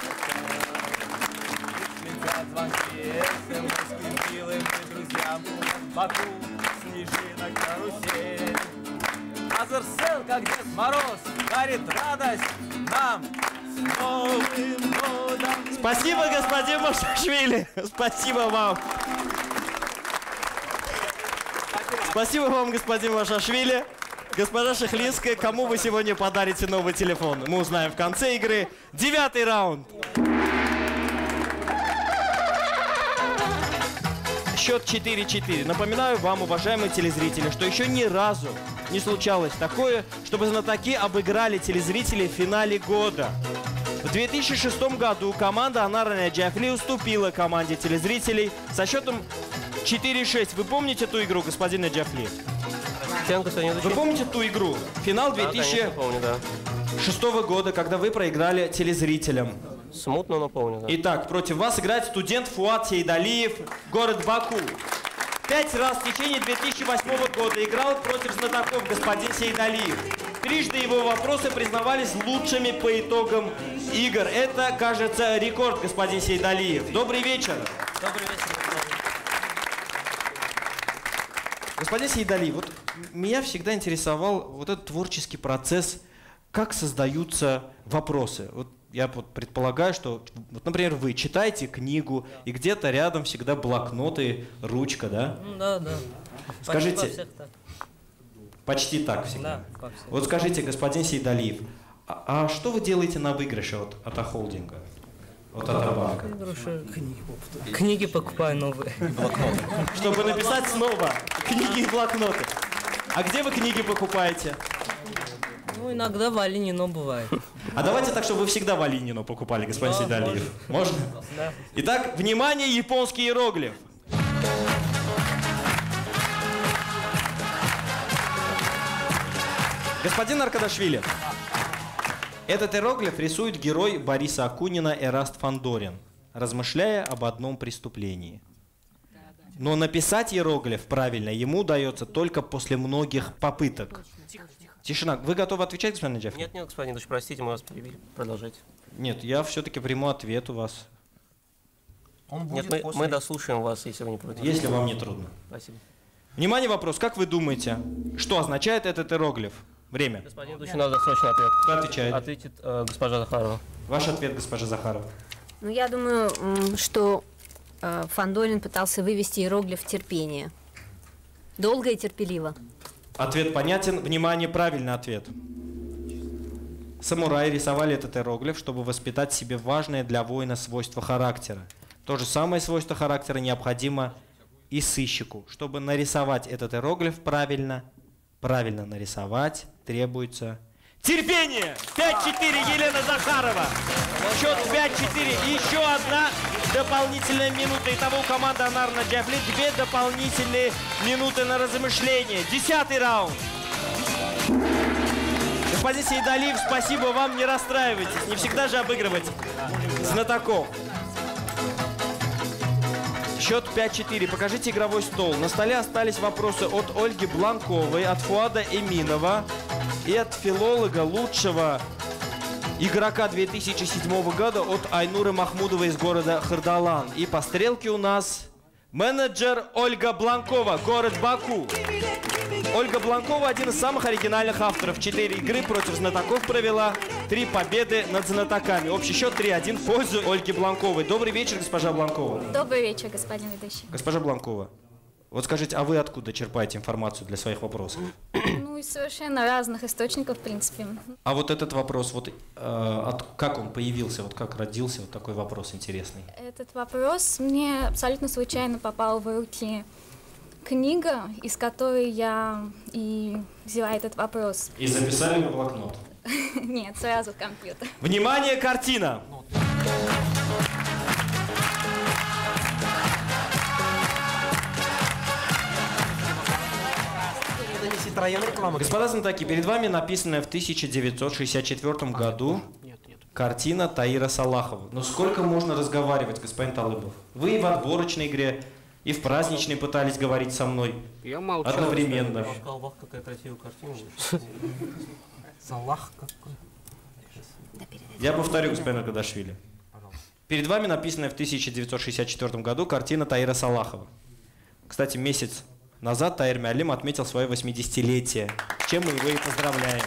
Speaker 21: летят звонки, смс-ки милым и друзьям. В Баку снежинок карусель. Азерсел, как Дед Мороз, дарит радость нам. С Новым годом!
Speaker 1: Спасибо, господин Машашвили. Спасибо вам. Спасибо вам, господин Машашвили. Госпожа Шехлинская, кому вы сегодня подарите новый телефон? Мы узнаем в конце игры. Девятый раунд. Счет четыре-четыре. Напоминаю вам, уважаемые телезрители, что еще ни разу не случалось такое, чтобы знатоки обыграли телезрителей в финале года. В две тысячи шестом году команда Анара Наджафли уступила команде телезрителей со счетом четыре шесть. Вы помните ту игру, господин Наджафли? Вы помните ту игру? Финал две тысячи шестого года, когда вы проиграли телезрителям.
Speaker 2: Смутно, но помню, да.
Speaker 1: Итак, против вас играет студент Фуат Сейдалиев, город Баку. Пять раз в течение две тысячи восьмого года играл против знатоков господин Сейдалиев. Трижды его вопросы признавались лучшими по итогам игр. Это, кажется, рекорд, господин Сейдалиев. Добрый вечер.
Speaker 2: Добрый вечер.
Speaker 1: Господин Сейдалиев, вот меня всегда интересовал вот этот творческий процесс, как создаются вопросы. Вот я вот предполагаю, что, вот, например, вы читаете книгу, и где-то рядом всегда блокноты, ручка, да?
Speaker 9: Ну, да, да.
Speaker 1: Скажите,
Speaker 9: Почти во всех так.
Speaker 1: Почти так всегда.
Speaker 9: Да, по всем.
Speaker 1: Вот скажите, господин Сейдалиев, а, а что вы делаете на выигрыше от, от Ахолдинга? От Атабанка?
Speaker 9: Книги покупаю новые.
Speaker 1: Чтобы написать снова книги и блокноты. А где вы книги покупаете?
Speaker 9: Ну, иногда в Алинино бывает.
Speaker 1: А давайте так, чтобы вы всегда в Алинино покупали, господин Сейдалиев. Можно?
Speaker 9: Да.
Speaker 1: Итак, внимание, японский иероглиф. Господин Аркадашвили, этот иероглиф рисует герой Бориса Акунина Эраст Фандорин, размышляя об одном преступлении. Но написать иероглиф правильно ему удается только после многих попыток. Тишина. Вы готовы отвечать, господин Наджафли?
Speaker 2: Нет, нет, господин Ильич, простите, мы вас перебили. Продолжайте.
Speaker 1: Нет, я все-таки приму ответ у вас.
Speaker 2: Он будет Нет, мы, после... мы дослушаем вас, если вы не против.
Speaker 1: Если вам не трудно.
Speaker 2: Спасибо.
Speaker 1: Внимание, вопрос. Как вы думаете, что означает этот иероглиф? Время.
Speaker 2: Господин ведущий, надо срочно ответ.
Speaker 1: Кто отвечает?
Speaker 2: Ответит э, госпожа Захарова.
Speaker 1: Ваш ответ, госпожа Захарова.
Speaker 3: Ну, я думаю, м, что э, Фандорин пытался вывести иероглиф терпения. Долго и терпеливо.
Speaker 1: Ответ понятен. Внимание, правильный ответ. Самураи рисовали этот иероглиф, чтобы воспитать в себе важное для воина свойство характера. То же самое свойство характера необходимо и сыщику. Чтобы нарисовать этот иероглиф правильно, правильно нарисовать, требуется терпение. пять-четыре, Елена Захарова. Счет пять-четыре. И еще одна дополнительная минута. Итого у команды Анар Наджафли две дополнительные минуты на размышление. Десятый раунд. Господин Сейдалиев, спасибо вам, не расстраивайтесь. Не всегда же обыгрывать знатоков. Счет пять-четыре. Покажите игровой стол. На столе остались вопросы от Ольги Бланковой, от Фуада Эминова и от филолога лучшего игрока две тысячи седьмого года от Айнуры Махмудовой из города Хардалан. И по стрелке у нас менеджер Ольга Бланкова, город Баку. Ольга Бланкова один из самых оригинальных авторов. Четыре игры против знатоков провела, три победы над знатоками. Общий счет три-один в пользу Ольги Бланковой. Добрый вечер, госпожа Бланкова.
Speaker 15: Добрый вечер, господин ведущий.
Speaker 1: Госпожа Бланкова, вот скажите, а вы откуда черпаете информацию для своих вопросов?
Speaker 15: Ну, из совершенно разных источников, в принципе.
Speaker 1: А вот этот вопрос, вот э, от, как он появился, вот как родился, вот такой вопрос интересный.
Speaker 15: Этот вопрос мне абсолютно случайно попал в руки книга, из которой я и взяла этот вопрос.
Speaker 1: И записали в блокнот?
Speaker 15: Нет, сразу в компьютер.
Speaker 1: Внимание, картина! Господа знатоки, перед вами написанная в тысяча девятьсот шестьдесят четвёртом году картина Таира Салахова. Но сколько можно разговаривать, господин Талыбов? Вы и в отборочной игре, и в праздничной пытались говорить со мной.
Speaker 5: Я молчал.
Speaker 1: Одновременно.
Speaker 2: Аллах, какая красивая картина.
Speaker 5: Салах какой.
Speaker 1: Я повторю, господин Агадашвили. Перед вами написанная в тысяча девятьсот шестьдесят четвёртом году картина Таира Салахова. Кстати, месяц назад Таир Миалим отметил свое восьмидесятилетие, с чем мы его и поздравляем.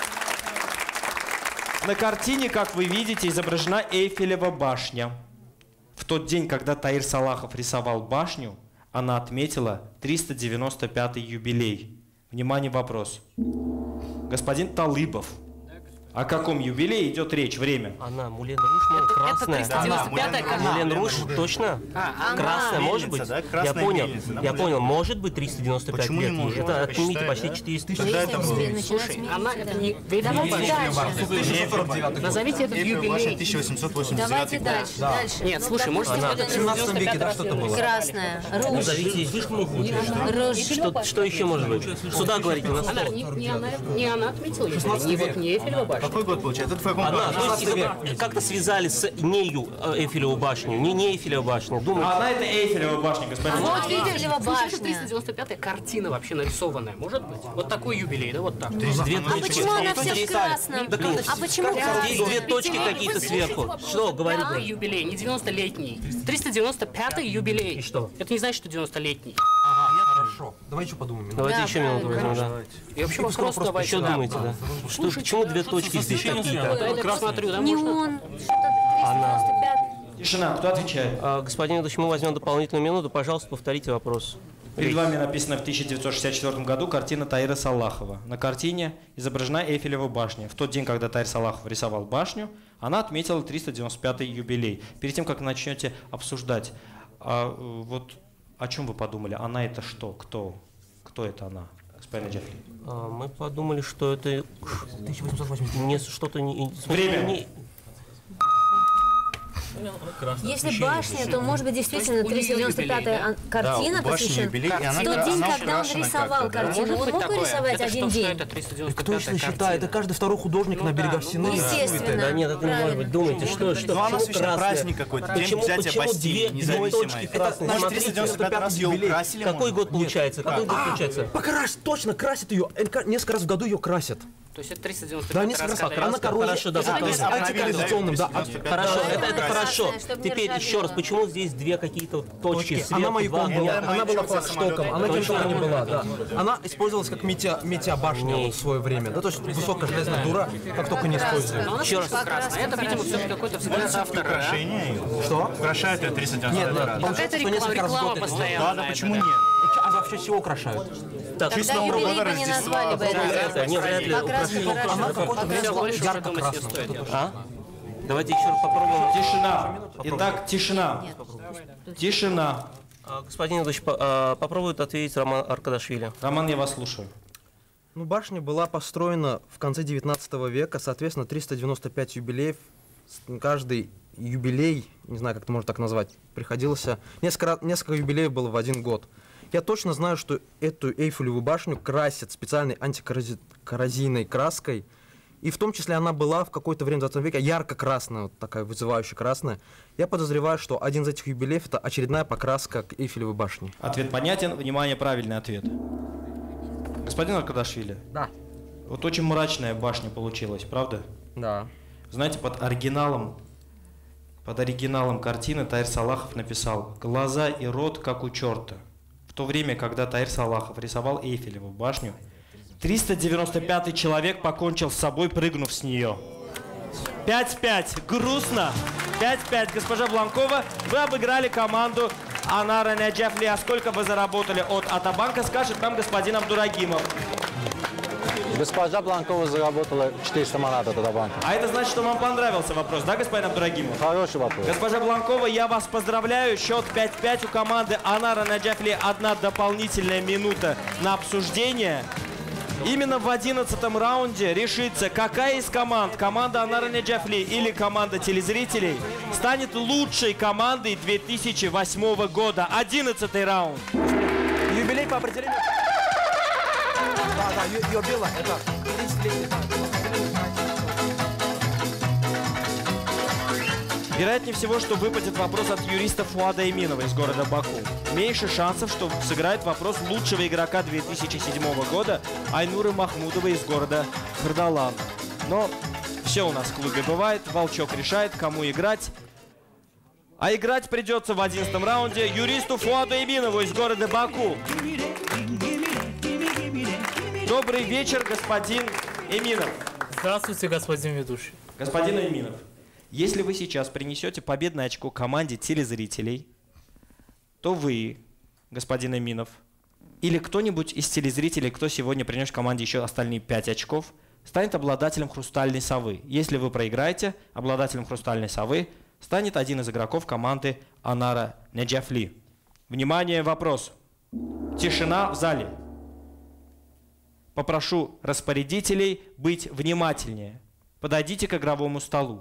Speaker 1: На картине, как вы видите, изображена Эйфелева башня. В тот день, когда Таир Салахов рисовал башню, она отметила триста девяносто пятый юбилей. Внимание, вопрос. Господин Талыбов, о каком юбилее идет речь? Время.
Speaker 2: Она, Мулен Руж, может, красная.
Speaker 5: триста девяносто пятая канал.
Speaker 2: Мулен Руж, точно?
Speaker 5: А,
Speaker 2: красная, может быть?
Speaker 10: да?
Speaker 2: Я
Speaker 10: Красная
Speaker 2: понял,
Speaker 10: мельница, да,
Speaker 2: я
Speaker 10: Мулен?
Speaker 2: понял. Может быть триста девяносто пять
Speaker 10: Почему
Speaker 2: лет
Speaker 10: не
Speaker 2: ей.
Speaker 10: может?
Speaker 2: Это отнимите
Speaker 10: Посчитай,
Speaker 2: почти
Speaker 10: да?
Speaker 2: четыреста тысяч.
Speaker 10: Когда это было?
Speaker 5: Слушай, она это не...
Speaker 3: Давайте дальше.
Speaker 5: Назовите этот юбилей.
Speaker 10: тысяча восемьсот восемьдесят
Speaker 3: Давайте
Speaker 10: девятый
Speaker 3: дальше. Дальше.
Speaker 5: Нет, слушай, может,
Speaker 2: Она-
Speaker 5: это
Speaker 2: в
Speaker 4: семнадцатом веке, да, что-то было.
Speaker 3: Красная. Руж.
Speaker 2: Назовите слишком много.
Speaker 3: Руж.
Speaker 2: Что, что еще может быть? Сюда говорите, у нас
Speaker 5: Она,
Speaker 2: стол.
Speaker 5: не, не она, не она отметила юбилей, не вот не Эйфелева башня.
Speaker 10: Какой год получается? Это в каком
Speaker 2: Она,
Speaker 10: году?
Speaker 2: то есть изобра- как-то связали с нею э, Эйфелеву башню, не, не Эйфелева башня. Думаю,
Speaker 1: А она это Эйфелева башня, господин.
Speaker 3: Вот
Speaker 1: Талыбов.
Speaker 3: видишь, Эйфелева
Speaker 5: Слушай,
Speaker 3: башня.
Speaker 5: триста девяносто пятая картина вообще нарисованная, может быть? Вот такой юбилей, да, вот так.
Speaker 2: две
Speaker 3: А
Speaker 2: точки.
Speaker 3: почему она
Speaker 2: Кто
Speaker 3: вся в
Speaker 2: здесь?
Speaker 3: красном?
Speaker 2: Блин,
Speaker 3: А почему
Speaker 2: Здесь
Speaker 3: красный?
Speaker 2: две точки какие-то сверху. Что, говори?
Speaker 5: Пятый юбилей, не девяностолетний. триста девяносто пятый юбилей.
Speaker 2: И что?
Speaker 5: Это не значит, что девяностолетний.
Speaker 4: Хорошо. Давай еще подумаем.
Speaker 2: Давайте
Speaker 3: Да,
Speaker 2: еще минуту возьмем, да.
Speaker 5: И вообще вопрос давай
Speaker 2: Еще
Speaker 5: сюда.
Speaker 2: думаете, да? Что, почему две точки здесь какие-то?
Speaker 5: Я посмотрю, да,
Speaker 3: Не
Speaker 5: можно?
Speaker 3: он. Что-то триста девяносто пятый.
Speaker 1: Тишина, кто отвечает?
Speaker 2: А, господин ведущий, мы возьмем дополнительную минуту. Пожалуйста, повторите вопрос.
Speaker 1: Перед вами написана в тысяча девятьсот шестьдесят четвёртом году картина Таира Салахова. На картине изображена Эйфелева башня. В тот день, когда Таир Салахов рисовал башню, она отметила триста девяносто пятый юбилей. Перед тем, как начнете обсуждать, а, э, вот о чем вы подумали? Она это что? Кто? Кто это она? Господин Джеффри.
Speaker 2: А, мы подумали, что это тысяча восемьсот восемьдесят не что-то не.
Speaker 1: Время.
Speaker 2: не-
Speaker 3: Если башня, то может быть действительно триста девяносто пятая картина
Speaker 10: Да, у башни
Speaker 3: посвящена.
Speaker 10: юбилей, и она
Speaker 3: В тот
Speaker 10: кра-
Speaker 3: день,
Speaker 10: она
Speaker 3: когда он
Speaker 10: украшена
Speaker 3: рисовал
Speaker 10: как-то, да?
Speaker 3: картину, он мог рисовать один день?
Speaker 4: Кто если считает? Это каждый второй художник на берегах Сины.
Speaker 3: Естественно.
Speaker 2: Да нет, это не может быть. Думайте, что, что,
Speaker 10: Ну, она
Speaker 2: почему
Speaker 10: священный
Speaker 2: красная?
Speaker 10: праздник какой-то, день
Speaker 2: Почему,
Speaker 10: взятия
Speaker 2: почему
Speaker 10: Бастилии,
Speaker 2: две, две
Speaker 10: независимой.
Speaker 2: точки
Speaker 10: Это
Speaker 2: красные?
Speaker 10: значит,
Speaker 2: Смотрите,
Speaker 10: триста девяносто пятый раз ее украсили.
Speaker 2: какой
Speaker 10: может?
Speaker 2: год получается? Какой год получается?
Speaker 4: Покрась, точно, красят ее. Несколько раз в году ее красят.
Speaker 5: То есть это триста девяносто
Speaker 4: Да,
Speaker 5: пять
Speaker 4: несколько
Speaker 5: раз,
Speaker 4: раз,
Speaker 5: когда
Speaker 4: она
Speaker 5: я-
Speaker 4: короче,
Speaker 2: Хорошо, да,
Speaker 4: это
Speaker 2: да,
Speaker 4: антикоррупционным, да.
Speaker 2: Хорошо, это, это
Speaker 3: Красная,
Speaker 2: хорошо.
Speaker 3: чтоб не
Speaker 2: Теперь еще
Speaker 3: ржавело.
Speaker 2: раз, почему здесь две какие-то точки
Speaker 4: Точки.
Speaker 2: сверху?
Speaker 4: Она маяком
Speaker 2: два-
Speaker 4: была,
Speaker 2: Это
Speaker 4: она была
Speaker 2: маячок со
Speaker 4: флагштоком,
Speaker 2: самолета.
Speaker 4: она кем
Speaker 2: Точно.
Speaker 4: только не была, да. Она использовалась как метео, метеобашня вот в свое время, да, то есть высокая железная дура, как только не используем.
Speaker 5: Но она слишком красная. Это, видимо, все-таки какой-то взгляд автора.
Speaker 4: Что?
Speaker 17: Украшает ее триста девяносто
Speaker 4: Нет,
Speaker 17: пять
Speaker 4: нет,
Speaker 17: раз.
Speaker 4: получается, что несколько раз в
Speaker 5: реклама
Speaker 4: год.
Speaker 5: постоянно.
Speaker 17: Ладно, почему нет?
Speaker 4: А вообще всего украшают.
Speaker 2: Так,
Speaker 3: Тогда юбилей бы не назвали бы это.
Speaker 2: это, не, вряд ли.
Speaker 3: Как раз не хорошо.
Speaker 4: Она какое-то время
Speaker 5: Все
Speaker 4: была
Speaker 5: больше уже
Speaker 4: ярко
Speaker 5: думать не
Speaker 4: красная.
Speaker 5: стоит.
Speaker 2: А? Давайте еще раз попробуем.
Speaker 1: Тишина. Итак, тишина. Тишина.
Speaker 2: А, Господин Ильич, по- а, попробует ответить Роман Аркадашвили.
Speaker 1: Роман, я вас слушаю.
Speaker 4: Ну, башня была построена в конце девятнадцатого века, соответственно, триста девяносто пять юбилеев. С- Каждый юбилей, не знаю, как это можно так назвать, приходился... Несколько, раз- несколько юбилеев было в один год. Я точно знаю, что эту Эйфелеву башню красят специальной антикоррозийной краской. И в том числе она была в какое-то время двадцатого века ярко-красная, вот такая вызывающая красная. Я подозреваю, что один из этих юбилеев — это очередная покраска к Эйфелевой башне.
Speaker 1: Ответ понятен. Внимание, правильный ответ. Господин Аркадашвили.
Speaker 4: Да.
Speaker 1: Вот очень мрачная башня получилась, правда?
Speaker 4: Да.
Speaker 1: Знаете, под оригиналом, под оригиналом картины Таир Салахов написал «Глаза и рот, как у черта». В то время, когда Таир Салахов рисовал Эйфелеву башню, триста девяносто пятый человек покончил с собой, прыгнув с нее. пять пять. Грустно. пять пять. Госпожа Бланкова, вы обыграли команду Анара Неджафли. А сколько вы заработали от Атабанка, скажет нам господин Абдурагимов.
Speaker 6: Госпожа Бланкова заработала четыреста манат от Атабанка.
Speaker 1: А это значит, что вам понравился вопрос, да, господин Абдурагимов?
Speaker 6: Хороший вопрос.
Speaker 1: Госпожа Бланкова, я вас поздравляю. Счет пять пять у команды Анара Наджафли. Одна дополнительная минута на обсуждение. Именно в одиннадцатом раунде решится, какая из команд, команда Анара Наджафли или команда телезрителей, станет лучшей командой две тысячи восьмого года. одиннадцатый раунд.
Speaker 4: Юбилей по определению... Да, да, юбилей, это тридцать лет.
Speaker 1: Вероятнее всего, что выпадет вопрос от юриста Фуада Эминова из города Баку. Меньше шансов, что сыграет вопрос лучшего игрока две тысячи седьмого года Айнуры Махмудовой из города Хардалан. Но все у нас в клубе бывает. Волчок решает, кому играть. А играть придется в одиннадцатом раунде юристу Фуаду Эминову из города Баку. Добрый вечер, господин Эминов.
Speaker 9: Здравствуйте, господин ведущий.
Speaker 1: Господин Эминов, если вы сейчас принесете победное очко команде телезрителей, то вы, господин Эминов, или кто-нибудь из телезрителей, кто сегодня принес команде еще остальные пять очков, станет обладателем хрустальной совы. Если вы проиграете, обладателем хрустальной совы станет один из игроков команды Анара Неджафли. Внимание, вопрос. Тишина в зале. Попрошу распорядителей быть внимательнее. Подойдите к игровому столу.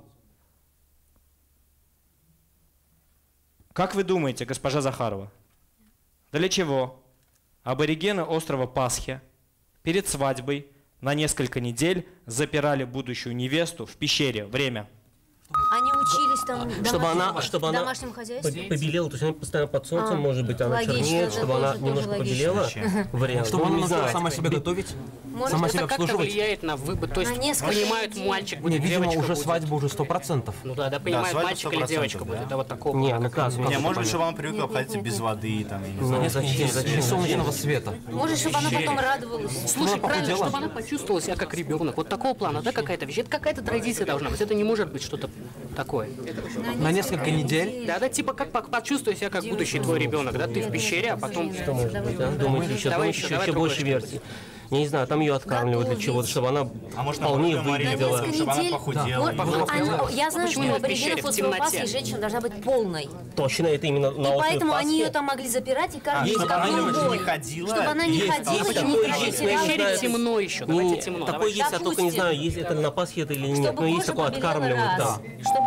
Speaker 1: Как вы думаете, госпожа Захарова, для чего аборигены острова Пасхи перед свадьбой на несколько недель запирали будущую невесту в пещере? Время.
Speaker 3: Они учились там
Speaker 2: Чтобы
Speaker 3: домашнему-
Speaker 2: она, чтобы она
Speaker 3: домашнему хозяйству?
Speaker 2: побелела, то есть она постоянно под солнцем,
Speaker 3: А,
Speaker 2: может быть, она
Speaker 3: логично,
Speaker 2: чернеет,
Speaker 3: это
Speaker 2: чтобы она
Speaker 3: тоже-
Speaker 2: немножко
Speaker 3: тоже
Speaker 2: побелела.
Speaker 3: логично.
Speaker 2: Вариант.
Speaker 4: Чтобы
Speaker 2: Ну,
Speaker 4: она
Speaker 2: не
Speaker 4: научилась
Speaker 2: знаю.
Speaker 4: сама себя готовить,
Speaker 3: Может,
Speaker 4: сама
Speaker 5: Это
Speaker 4: себя
Speaker 5: как-то
Speaker 4: обслуживать.
Speaker 5: влияет на выбор. То есть
Speaker 3: На несколько
Speaker 5: принимают
Speaker 3: недель.
Speaker 5: мальчик
Speaker 4: Не,
Speaker 5: будет,
Speaker 4: видимо,
Speaker 5: девочка
Speaker 4: уже
Speaker 5: будет.
Speaker 4: свадьба уже сто процентов.
Speaker 5: Ну да, да, понимают,
Speaker 10: свадьба
Speaker 5: мальчик
Speaker 10: сто
Speaker 5: или девочка
Speaker 10: процентов,
Speaker 5: будет.
Speaker 10: да?
Speaker 5: Это вот такого.
Speaker 2: Не, ну
Speaker 5: как
Speaker 2: как?
Speaker 5: это
Speaker 10: Не,
Speaker 2: как
Speaker 10: может,
Speaker 2: это
Speaker 10: чтобы она привыкла обходиться без воды, там, я не
Speaker 2: Ну,
Speaker 10: знаю.
Speaker 2: зачем, зачем?
Speaker 4: Солнечного света.
Speaker 3: Может, чтобы она потом радовалась.
Speaker 5: Слушай, правильно,
Speaker 4: похудела.
Speaker 5: чтобы она почувствовала себя как ребенок. Вот такого плана, да, какая-то вещь. Это какая-то традиция должна быть. Это не может быть что-то такое.
Speaker 4: На несколько недель.
Speaker 5: Да, да, типа как по- почувствуй себя как будущий твой ребенок, да, ты в пещере, а потом...
Speaker 2: Что может быть, а? Думаете, еще,
Speaker 5: Давай
Speaker 2: думаете,
Speaker 5: еще,
Speaker 2: еще,
Speaker 5: давай
Speaker 2: еще
Speaker 5: другое
Speaker 2: больше
Speaker 5: что-нибудь.
Speaker 2: версий. Я не знаю, там ее откармливают для чего-то, чтобы она
Speaker 10: А может,
Speaker 2: вполне
Speaker 10: наоборот, Мария
Speaker 2: выглядела.
Speaker 10: делает, чтобы она похудела.
Speaker 3: Вот,
Speaker 10: и-
Speaker 3: они- я знаю,
Speaker 5: Почему
Speaker 3: что у
Speaker 5: именно в пещере,
Speaker 3: аборигенов
Speaker 5: в
Speaker 3: острова
Speaker 5: темноте?
Speaker 3: Пасхи женщина должна быть полной.
Speaker 2: Точно, это именно на
Speaker 3: И
Speaker 2: острове
Speaker 3: поэтому они
Speaker 2: Пасхи.
Speaker 3: ее там могли запирать и кормить,
Speaker 2: есть
Speaker 3: как
Speaker 2: такое,
Speaker 3: любовь.
Speaker 10: не ходила.
Speaker 3: Чтобы она не
Speaker 2: Есть,
Speaker 3: ходила,
Speaker 2: есть
Speaker 3: не
Speaker 2: такое,
Speaker 3: потеряла.
Speaker 2: есть,
Speaker 5: В пещере
Speaker 2: знаю.
Speaker 5: темно еще,
Speaker 2: Не,
Speaker 5: давайте темно.
Speaker 2: такое
Speaker 5: давайте.
Speaker 2: есть, я только не знаю, есть это на Пасхе это или нет.
Speaker 3: Чтобы
Speaker 2: Но есть
Speaker 3: кожа
Speaker 2: такое
Speaker 3: побелела
Speaker 2: откармливают,
Speaker 3: раз,
Speaker 2: да.
Speaker 3: чтобы пополнение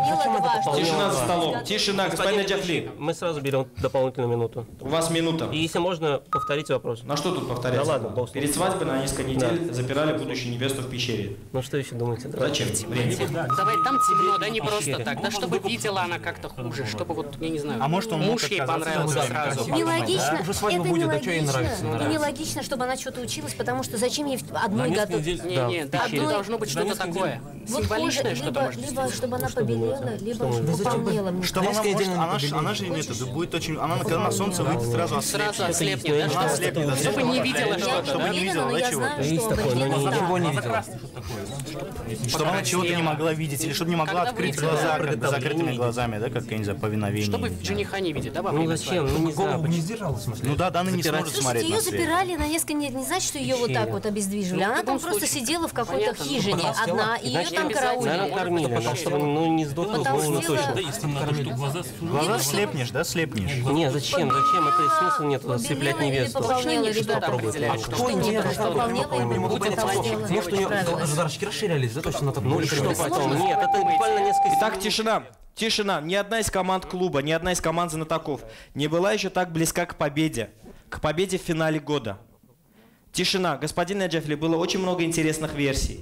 Speaker 3: дополнила два. что-
Speaker 1: Тишина за столом. Тишина, господин Наджафли.
Speaker 2: Мы сразу берем дополнительную минуту.
Speaker 1: У вас минута.
Speaker 2: И если можно, повторите вопрос.
Speaker 1: На что тут повторять?
Speaker 2: Да ладно, бог с ним.
Speaker 1: Перед свадьбой на несколько недель
Speaker 2: Да.
Speaker 1: запирали будущую невесту в пещере.
Speaker 2: Ну что еще думаете?
Speaker 1: Зачем? Время.
Speaker 5: Давай, там темно, да, не просто так. Да, чтобы видела она как-то хуже, чтобы вот, я не знаю,
Speaker 10: А может, он
Speaker 5: муж
Speaker 10: мог
Speaker 5: ей
Speaker 10: отказаться
Speaker 5: понравился
Speaker 10: сразу?
Speaker 5: сразу.
Speaker 3: Нелогично,
Speaker 4: Уже свадьба
Speaker 3: это
Speaker 4: будет, а чё ей
Speaker 3: нелогично.
Speaker 4: нравится, не
Speaker 3: И
Speaker 4: нравится?
Speaker 3: нелогично, чтобы она что-то училась, потому что зачем ей в- одной
Speaker 11: несколько
Speaker 3: готовить?
Speaker 11: недель-
Speaker 5: Не,
Speaker 2: Да,
Speaker 5: не,
Speaker 2: в
Speaker 5: да,
Speaker 2: пещере.
Speaker 5: должно быть что-то такое.
Speaker 3: Вот
Speaker 5: Символичное
Speaker 3: хуже,
Speaker 5: что-то
Speaker 3: либо,
Speaker 5: может быть.
Speaker 3: либо чтобы она побелела, либо чтобы
Speaker 14: зачем?
Speaker 3: пополнела. мне
Speaker 10: Чтобы она,
Speaker 3: кажется.
Speaker 10: может, она, ж- она же это, да будет очень, она когда на солнце выйдет, сразу ослепнет.
Speaker 5: Сразу ослепнет, да,
Speaker 10: Она
Speaker 5: что-
Speaker 10: ослепнет, да,
Speaker 5: чтобы не видела
Speaker 3: Я
Speaker 5: что-то,
Speaker 3: не
Speaker 10: чтобы
Speaker 5: да?
Speaker 10: не
Speaker 3: уверена,
Speaker 10: видела,
Speaker 3: но
Speaker 10: да,
Speaker 3: я
Speaker 10: чего?
Speaker 3: знаю,
Speaker 4: Есть
Speaker 3: что
Speaker 4: такое, но
Speaker 3: аборигены
Speaker 4: ничего
Speaker 3: да.
Speaker 4: не видела.
Speaker 10: Чтобы она чего-то не могла видеть, или чтобы не могла
Speaker 5: Когда
Speaker 10: открыть
Speaker 5: выйдет,
Speaker 10: глаза
Speaker 5: да,
Speaker 10: как бы закрытыми глазами, да, как, я не знаю, повиновение.
Speaker 5: Чтобы жениха не видеть, да, во
Speaker 2: Ну
Speaker 5: время
Speaker 2: зачем?
Speaker 5: свадьбы?
Speaker 2: Ну не знаю.
Speaker 4: Голову не
Speaker 2: почему.
Speaker 4: сдержала, в смысле?
Speaker 10: Ну да, да, она не
Speaker 4: Запирать.
Speaker 10: сможет
Speaker 3: Слушайте,
Speaker 10: смотреть
Speaker 3: ее
Speaker 10: на свет.
Speaker 3: запирали на несколько не, не значит, что ее вот так вот обездвижили.
Speaker 5: Ну, в
Speaker 3: Она
Speaker 5: любом
Speaker 3: там просто
Speaker 5: случае.
Speaker 3: сидела в какой-то
Speaker 5: Понятно, ну,
Speaker 3: хижине
Speaker 4: потолстела.
Speaker 3: одна, и ее
Speaker 2: Значит,
Speaker 3: там
Speaker 5: обязательно.
Speaker 3: караулили.
Speaker 2: Наверное, кормили, ну, чтобы ну, не сдохла голову
Speaker 3: Потолстела.
Speaker 2: точно.
Speaker 11: Да, если надо, что глаза...
Speaker 10: Глаза слепнешь, да, слепнешь?
Speaker 2: Не, зачем? Зачем? Это смысл нет, ослеплять
Speaker 3: Побелела или
Speaker 2: невесту.
Speaker 3: пополнела,
Speaker 5: Что
Speaker 3: ребята?
Speaker 5: там определяет,
Speaker 3: Что
Speaker 5: что
Speaker 3: нет,
Speaker 5: нет, что
Speaker 3: пополнела или
Speaker 4: Не могу понять,
Speaker 3: пополнела?
Speaker 4: что- может, у нее
Speaker 3: Правильно.
Speaker 4: зрачки расширялись, да, точно на таком
Speaker 2: Ну и что потом? Нет, это буквально несколько
Speaker 1: Итак, тишина. Тишина. Ни одна из команд клуба, ни одна из команд знатоков не была еще так близка к победе. К победе в финале года. Тишина. Господин Наджафли, было очень много интересных версий.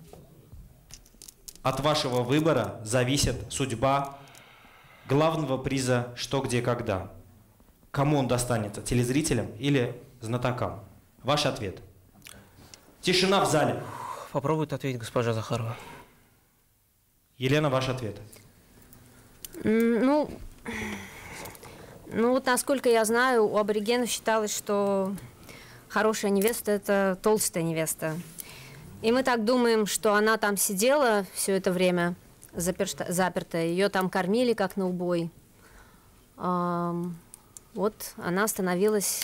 Speaker 1: От вашего выбора зависит судьба главного приза «Что, где, когда». Кому он достанется? Телезрителям или знатокам? Ваш ответ. Тишина в зале.
Speaker 2: Попробует ответить госпожа Захарова.
Speaker 1: Елена, ваш ответ.
Speaker 3: М, Ну, ну вот насколько я знаю, у аборигенов считалось, что хорошая невеста – это толстая невеста. И мы так думаем, что она там сидела все это время заперта, запертая, ее там кормили как на убой. Ам, вот она становилась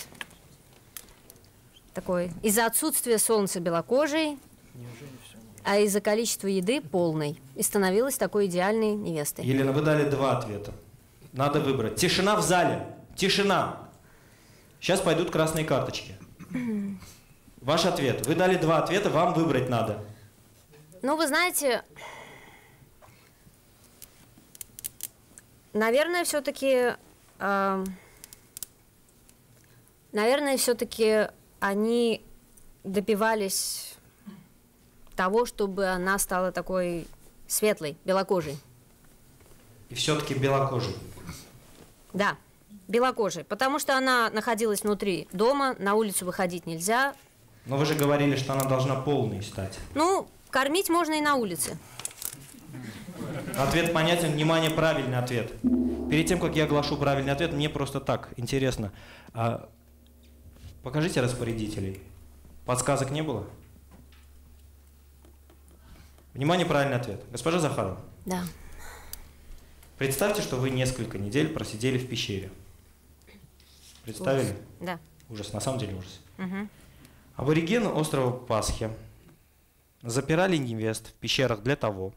Speaker 3: такой, из-за отсутствия солнца белокожей, а из-за количества еды полной. И становилась такой идеальной невестой.
Speaker 1: Елена, вы дали два ответа. Надо выбрать. Тишина в зале. Тишина. Сейчас пойдут красные карточки. Ваш ответ. Вы дали два ответа, вам выбрать надо.
Speaker 3: Ну, вы знаете, наверное, все-таки, э, наверное, все-таки они добивались того, чтобы она стала такой светлой, белокожей.
Speaker 1: И все-таки белокожий.
Speaker 3: Да, белокожей, потому что она находилась внутри дома, на улицу выходить нельзя.
Speaker 1: Но вы же говорили, что она должна полной стать.
Speaker 3: Ну, кормить можно и на улице.
Speaker 1: Ответ понятен. Внимание, правильный ответ. Перед тем, как я оглашу правильный ответ, мне просто так интересно. А, покажите распорядителей. Подсказок не было? Внимание, правильный ответ. Госпожа Захарова.
Speaker 3: Да.
Speaker 1: Представьте, что вы несколько недель просидели в пещере. Представили?
Speaker 3: Ужас. Да.
Speaker 1: Ужас, на самом деле ужас.
Speaker 3: Угу.
Speaker 1: Аборигены острова Пасхи запирали невест в пещерах для того,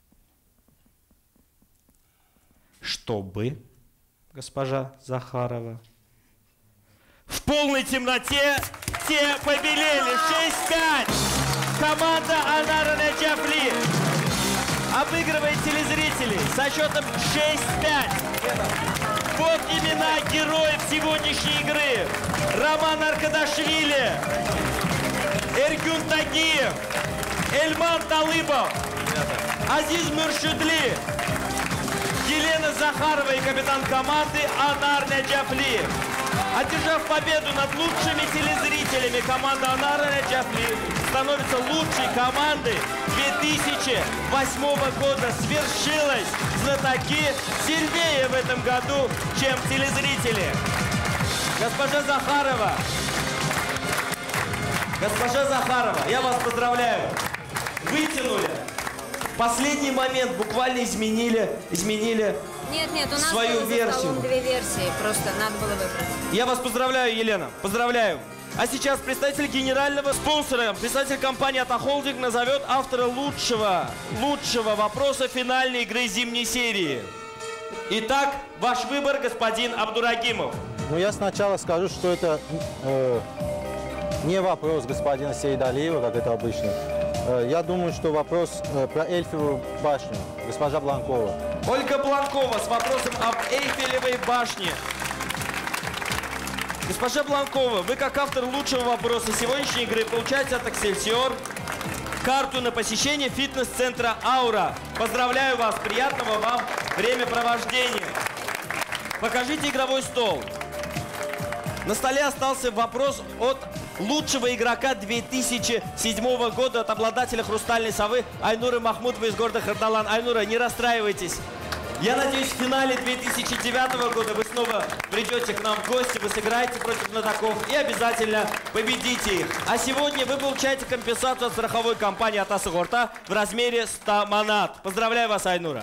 Speaker 1: чтобы, госпожа Захарова, в полной темноте те побелели. шесть пять. Команда Анара Наджафли обыгрывает телезрителей со счетом шесть пять. Вот имена героев сегодняшней игры. Роман Аркадашвили, Эргюн Тагиев, Эльман Талыбов, Азиз Муршидли, Елена Захарова и капитан команды Анар Наджафли. Одержав победу над лучшими телезрителями, команда Анара Наджафли становится лучшей командой две тысячи восьмого года. Свершилось! Знатоки сильнее в этом году, чем телезрители. Госпожа Захарова, госпожа Захарова, я вас поздравляю. Вытянули. В последний момент буквально изменили, изменили
Speaker 3: Нет, нет, у нас
Speaker 1: свою
Speaker 3: было за
Speaker 1: версию.
Speaker 3: столом две версии, просто надо было выбрать.
Speaker 1: Я вас поздравляю, Елена, поздравляю. А сейчас представитель генерального спонсора, представитель компании «Атахолдинг» назовет автора лучшего, лучшего вопроса финальной игры зимней серии. Итак, ваш выбор, господин Абдурагимов.
Speaker 6: Ну, я сначала скажу, что это э, не вопрос господина Сейдалиева, как это обычно. Э, Я думаю, что вопрос э, про Эльфовую башню. Госпожа Бланкова.
Speaker 1: Ольга Бланкова с вопросом об Эйфелевой башне. Госпожа Бланкова, вы как автор лучшего вопроса сегодняшней игры получаете от Excelsior карту на посещение фитнес-центра «Аура». Поздравляю вас, приятного вам времяпровождения. Покажите игровой стол. На столе остался вопрос от лучшего игрока две тысячи седьмого года, от обладателя «Хрустальной совы» Айнуры Махмудовой из города Хардалан. Айнура, не расстраивайтесь. Я надеюсь, в финале две тысячи девятого года вы снова придете к нам в гости, вы сыграете против знатоков и обязательно победите их. А сегодня вы получаете компенсацию от страховой компании «Атасы Горта» в размере ста манат. Поздравляю вас, Айнура.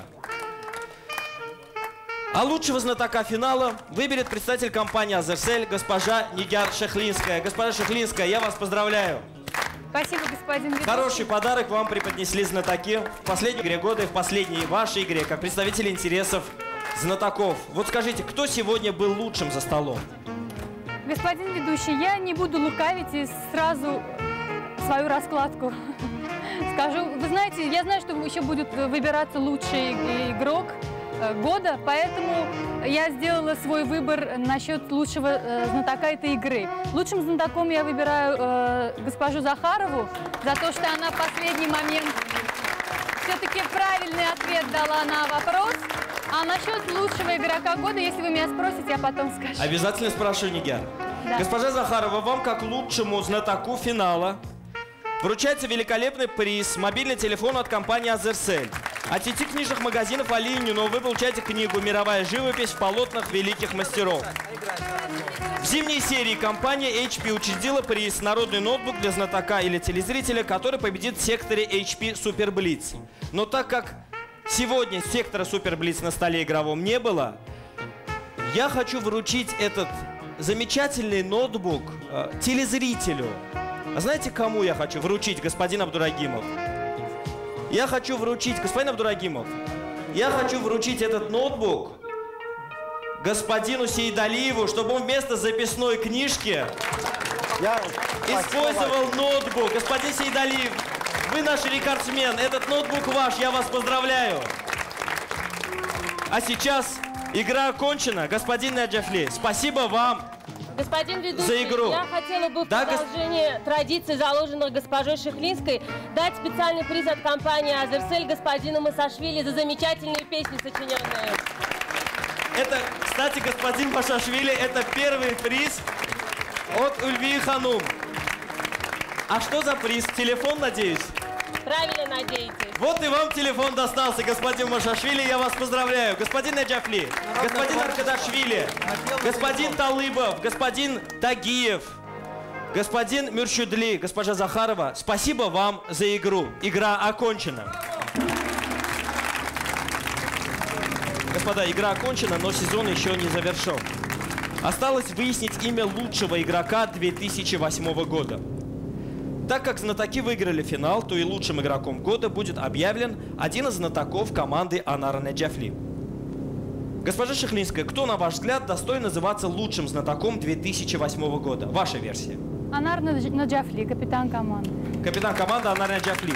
Speaker 1: А лучшего знатока финала выберет представитель компании «Азерсель» госпожа Нигяр Шехлинская. Госпожа Шехлинская, я вас поздравляю.
Speaker 7: Спасибо, господин ведущий.
Speaker 1: Хороший подарок вам преподнесли знатоки в последней игре года и в последней вашей игре, как представители интересов знатоков. Вот скажите, кто сегодня был лучшим за столом?
Speaker 7: Господин ведущий, я не буду лукавить и сразу свою раскладку скажу. Вы знаете, я знаю, что еще будет выбираться лучший игрок года, поэтому я сделала свой выбор насчет лучшего э, знатока этой игры. Лучшим знатоком я выбираю э, госпожу Захарову за то, что она в последний момент все-таки правильный ответ дала на вопрос. А насчет лучшего игрока года, если вы меня спросите, я потом скажу.
Speaker 1: Обязательно спрошу, Нигяр.
Speaker 7: Да.
Speaker 1: Госпожа Захарова, вам как лучшему знатоку финала вручается великолепный приз, мобильный телефон от компании «Азерсель». От сети книжных магазинов «Алинину» вы получаете книгу «Мировая живопись в полотнах великих мастеров». В зимней серии компания эйч пи учредила приз «Народный ноутбук для знатока или телезрителя», который победит в секторе эйч пи Super Blitz. Но так как сегодня сектора Super Blitz на столе игровом не было, я хочу вручить этот замечательный ноутбук э, телезрителю. А знаете, кому я хочу вручить, господин Абдурагимов? Я хочу вручить, господин Абдурагимов, я хочу вручить этот ноутбук господину Сейдалиеву, чтобы он вместо записной книжки
Speaker 6: я
Speaker 1: использовал ноутбук. Господин Сейдалиев, вы наш рекордсмен, этот ноутбук ваш, я вас поздравляю. А сейчас игра окончена. Господин Наджафли, спасибо вам.
Speaker 20: Господин ведущий,
Speaker 1: за игру.
Speaker 20: Я хотела бы в
Speaker 1: да,
Speaker 20: продолжение гос... традиции, заложенных госпожой Шехлинской, дать специальный приз от компании «Азерсель» господину Масашвили за замечательные песни, сочиненные.
Speaker 1: Это, кстати, господин Масашвили, это первый приз от Ульвии Ханум. А что за приз? Телефон, надеюсь?
Speaker 20: Правильно надеетесь.
Speaker 1: Вот и вам телефон достался, господин Машашвили, я вас поздравляю. Господин Наджафли, господин Аркадашвили, господин Талыбов, господин Тагиев, господин Мюршудли, госпожа Захарова, спасибо вам за игру. Игра окончена. Господа, игра окончена, но сезон еще не завершен. Осталось выяснить имя лучшего игрока две тысячи восьмого года. Так как знатоки выиграли финал, то и лучшим игроком года будет объявлен один из знатоков команды Анара Наджафли. Госпожа Шехлинская, кто, на ваш взгляд, достоин называться лучшим знатоком две тысячи восьмого года? Ваша версия.
Speaker 7: Анар Наджафли, капитан команды.
Speaker 1: Капитан команды Анар Наджафли.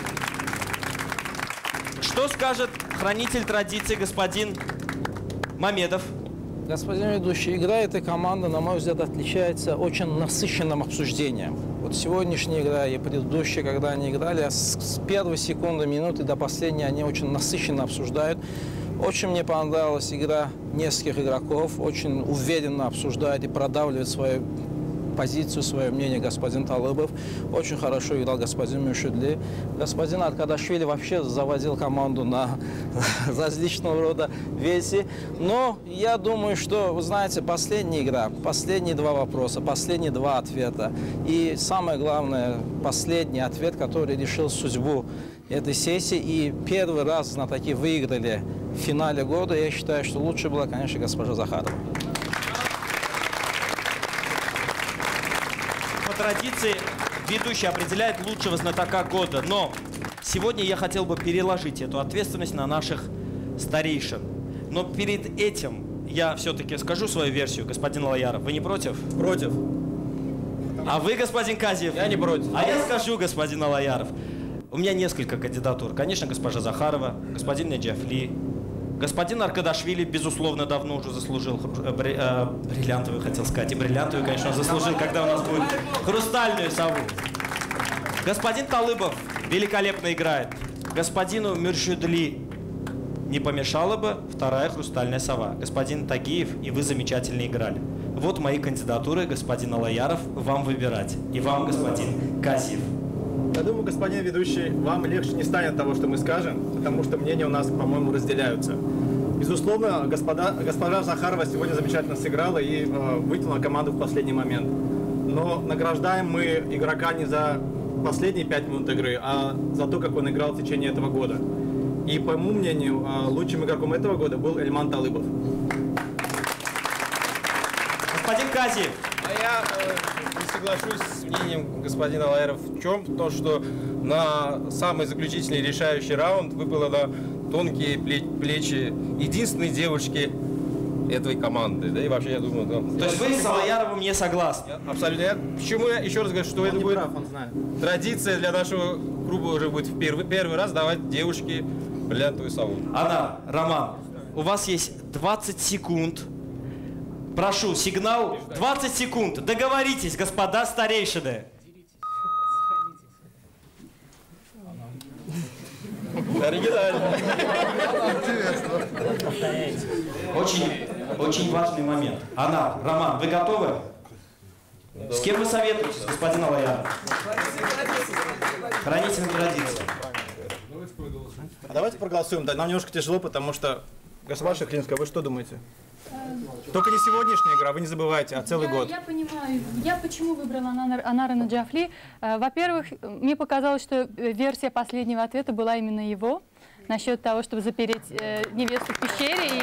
Speaker 1: Что скажет хранитель традиции господин Мамедов?
Speaker 19: Господин ведущий, игра этой команды, на мой взгляд, отличается очень насыщенным обсуждением. Вот сегодняшняя игра и предыдущая, когда они играли, с, с первой секунды, минуты до последней они очень насыщенно обсуждают. Очень мне понравилась игра нескольких игроков, очень уверенно обсуждает и продавливает свою позицию, свое мнение господин Талыбов. Очень хорошо играл господин Мюршудли. Господин Аркадашвили вообще заводил команду на различного рода версии. Но я думаю, что, вы знаете, последняя игра, последние два вопроса, последние два ответа. И самое главное, последний ответ, который решил судьбу этой сессии. И первый раз знатоки выиграли в финале года. Я считаю, что лучше была, конечно, госпожа Захарова.
Speaker 1: По традиции ведущий определяет лучшего знатока года, но сегодня я хотел бы переложить эту ответственность на наших старейшин. Но перед этим я все-таки скажу свою версию, господин Лаяров. Вы не против?
Speaker 8: Против.
Speaker 1: А вы, господин Казиев?
Speaker 8: Я не против.
Speaker 1: А я скажу, господин Лаяров. У меня несколько кандидатур. Конечно, госпожа Захарова, господин Наджафли, господин Аркадашвили, безусловно, давно уже заслужил э, бри, э, бриллиантовую, хотел сказать, и бриллиантовую, конечно, он заслужил, когда у нас будет хрустальную сову. Господин Талыбов великолепно играет. Господину Мюршидли не помешала бы вторая хрустальная сова. Господин Тагиев, и вы замечательно играли. Вот мои кандидатуры, господин Алаяров, вам выбирать. И вам, господин Казиев.
Speaker 8: Я думаю, господин ведущий, вам легче не станет того, что мы скажем, потому что мнения у нас, по-моему, разделяются. Безусловно, господа, госпожа Захарова сегодня замечательно сыграла и э, вытянула команду в последний момент. Но награждаем мы игрока не за последние пять минут игры, а за то, как он играл в течение этого года. И, по моему мнению, э, лучшим игроком этого года был Эльман Талыбов.
Speaker 1: Господин Казиев.
Speaker 12: А я э, не соглашусь с мнением господина Лаэров в чем? То, что на самый заключительный решающий раунд выпало на тонкие плечи единственной девушки этой команды. Да и вообще, я думаю, да.
Speaker 1: То есть вы с Алаяровым не согласны?
Speaker 12: Абсолютно. Я, почему я еще раз говорю, что он это будет прав, он знает. Традиция для нашего клуба уже будет в первый, первый раз давать девушке бриллиантовую сову.
Speaker 1: Анна, Роман, у вас есть двадцать секунд. Прошу, сигнал. двадцать секунд. Договоритесь, господа старейшины.
Speaker 12: Оригинально.
Speaker 1: Очень, очень важный момент. Анна, Роман, вы готовы? С кем вы советуетесь, господин Алаяров? Хранителем традиции.
Speaker 8: А давайте проголосуем. Да, нам немножко тяжело, потому что... Госпожа Шахлинская, вы что думаете? Только не сегодняшняя игра, вы не забывайте, а целый
Speaker 7: я,
Speaker 8: год.
Speaker 7: Я понимаю. Я почему выбрала Анар, Анара Наджафли. Во-первых, мне показалось, что версия последнего ответа была именно его. Насчет того, чтобы запереть э, невесту в пещере. И,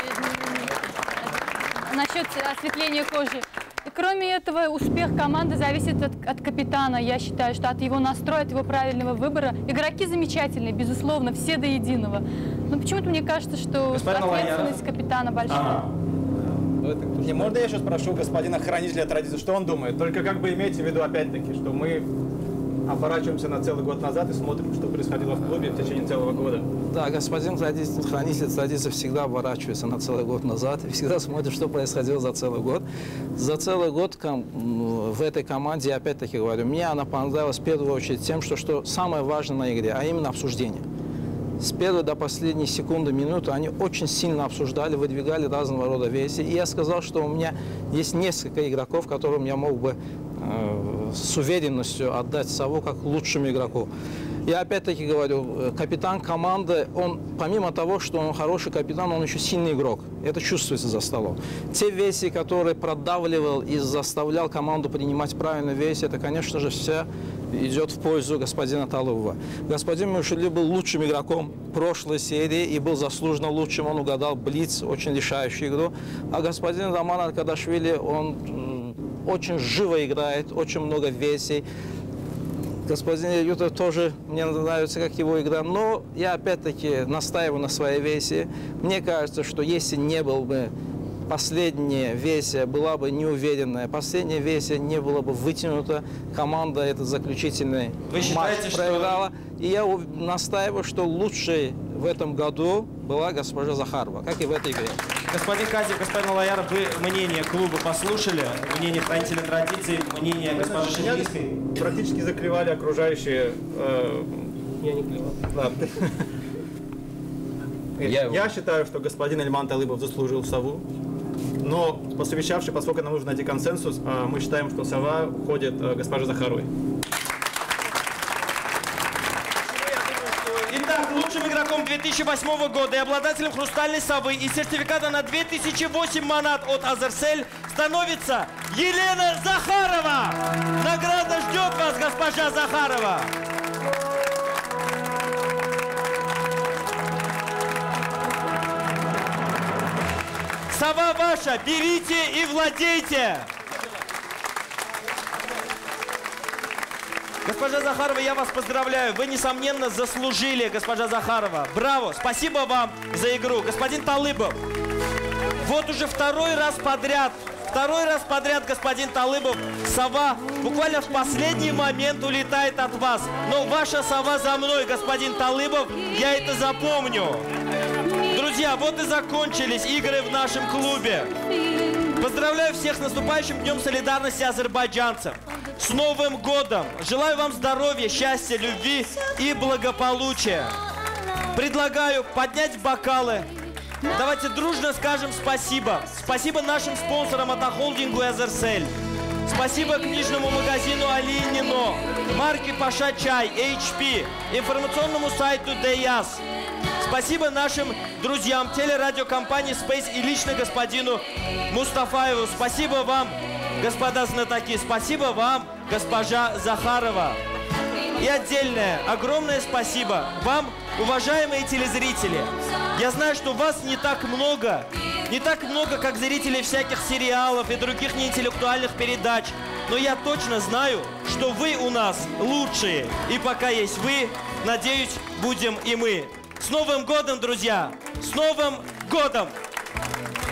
Speaker 7: э, насчет осветления кожи. И, кроме этого, успех команды зависит от, от капитана. Я считаю, что от его настроя, от его правильного выбора. Игроки замечательные, безусловно, все до единого. Но почему-то мне кажется, что
Speaker 1: господин
Speaker 7: ответственность
Speaker 1: Алаяров.
Speaker 7: Капитана большая.
Speaker 1: Ага.
Speaker 8: Не, можно я сейчас спрошу господина хранителя традиции, что он думает? Только как бы имейте в виду опять-таки, что мы оборачиваемся на целый год назад и смотрим, что происходило в клубе в течение целого года.
Speaker 19: Да, господин хранитель традиции всегда оборачивается на целый год назад и всегда смотрит, что происходило за целый год. За целый год в этой команде, я опять-таки говорю, мне она понравилась в первую очередь тем, что, что самое важное на игре, а именно обсуждение. С первой до последней секунды, минуты они очень сильно обсуждали, выдвигали разного рода версии. И я сказал, что у меня есть несколько игроков, которым я мог бы э, с уверенностью отдать сову как лучшему игроку. Я опять-таки говорю, капитан команды, он помимо того, что он хороший капитан, он еще сильный игрок. Это чувствуется за столом. Те версии, которые продавливал и заставлял команду принимать правильные версии, это, конечно же, все идет в пользу господина Талыбова. Господин Мюршидли был лучшим игроком прошлой серии и был заслуженно лучшим. Он угадал блиц, очень решающую игру. А господин Роман Аркадашвили, он очень живо играет, очень много версий. Господин Ютов тоже мне нравится, как его игра, но я опять-таки настаиваю на своей версии. Мне кажется, что если не был бы последняя версия, была бы неуверенная, последняя версия не была бы вытянута, команда этот заключительный
Speaker 1: Вы считаете,
Speaker 19: матч проиграла.
Speaker 1: Что...
Speaker 19: И я настаиваю, что лучшей в этом году была госпожа Захарова, как и в этой игре.
Speaker 1: Господин Казиев, господин Алаяров, вы мнение клуба послушали, мнение хранителя традиций, мнение госпожи Шахлинской?
Speaker 8: Практически заклевали окружающие... Э...
Speaker 19: Я не клевал.
Speaker 8: Ладно. Я, Я считаю, что господин Эльман Талыбов заслужил сову, но посовещавшись, поскольку нам нужно найти консенсус, мы считаем, что сова уходит госпоже Захаровой.
Speaker 1: Итак, лучшим игроком две тысячи восьмого года и обладателем хрустальной совы и сертификата на две тысячи восемь манат от Азерсель становится Елена Захарова! Награда ждет вас, госпожа Захарова! Сова ваша, берите и владейте! Госпожа Захарова, я вас поздравляю. Вы, несомненно, заслужили, госпожа Захарова. Браво! Спасибо вам за игру. Господин Талыбов, вот уже второй раз подряд Второй раз подряд, господин Талыбов, сова буквально в последний момент улетает от вас. Но ваша сова за мной, господин Талыбов, я это запомню. Друзья, вот и закончились игры в нашем клубе. Поздравляю всех с наступающим Днем солидарности азербайджанцев. С Новым годом! Желаю вам здоровья, счастья, любви и благополучия. Предлагаю поднять бокалы. Давайте дружно скажем спасибо. Спасибо нашим спонсорам Автохолдингу и Азерсель. Спасибо книжному магазину Али и Нино, марке Паша Чай, эйч пи, информационному сайту Деяс. Спасибо нашим друзьям, телерадиокомпании Space и лично господину Мустафаеву. Спасибо вам, господа знатоки. Спасибо вам, госпожа Захарова. И отдельное, огромное спасибо вам, уважаемые телезрители. Я знаю, что вас не так много, не так много, как зрителей всяких сериалов и других неинтеллектуальных передач. Но я точно знаю, что вы у нас лучшие. И пока есть вы, надеюсь, будем и мы. С Новым годом, друзья! С Новым годом!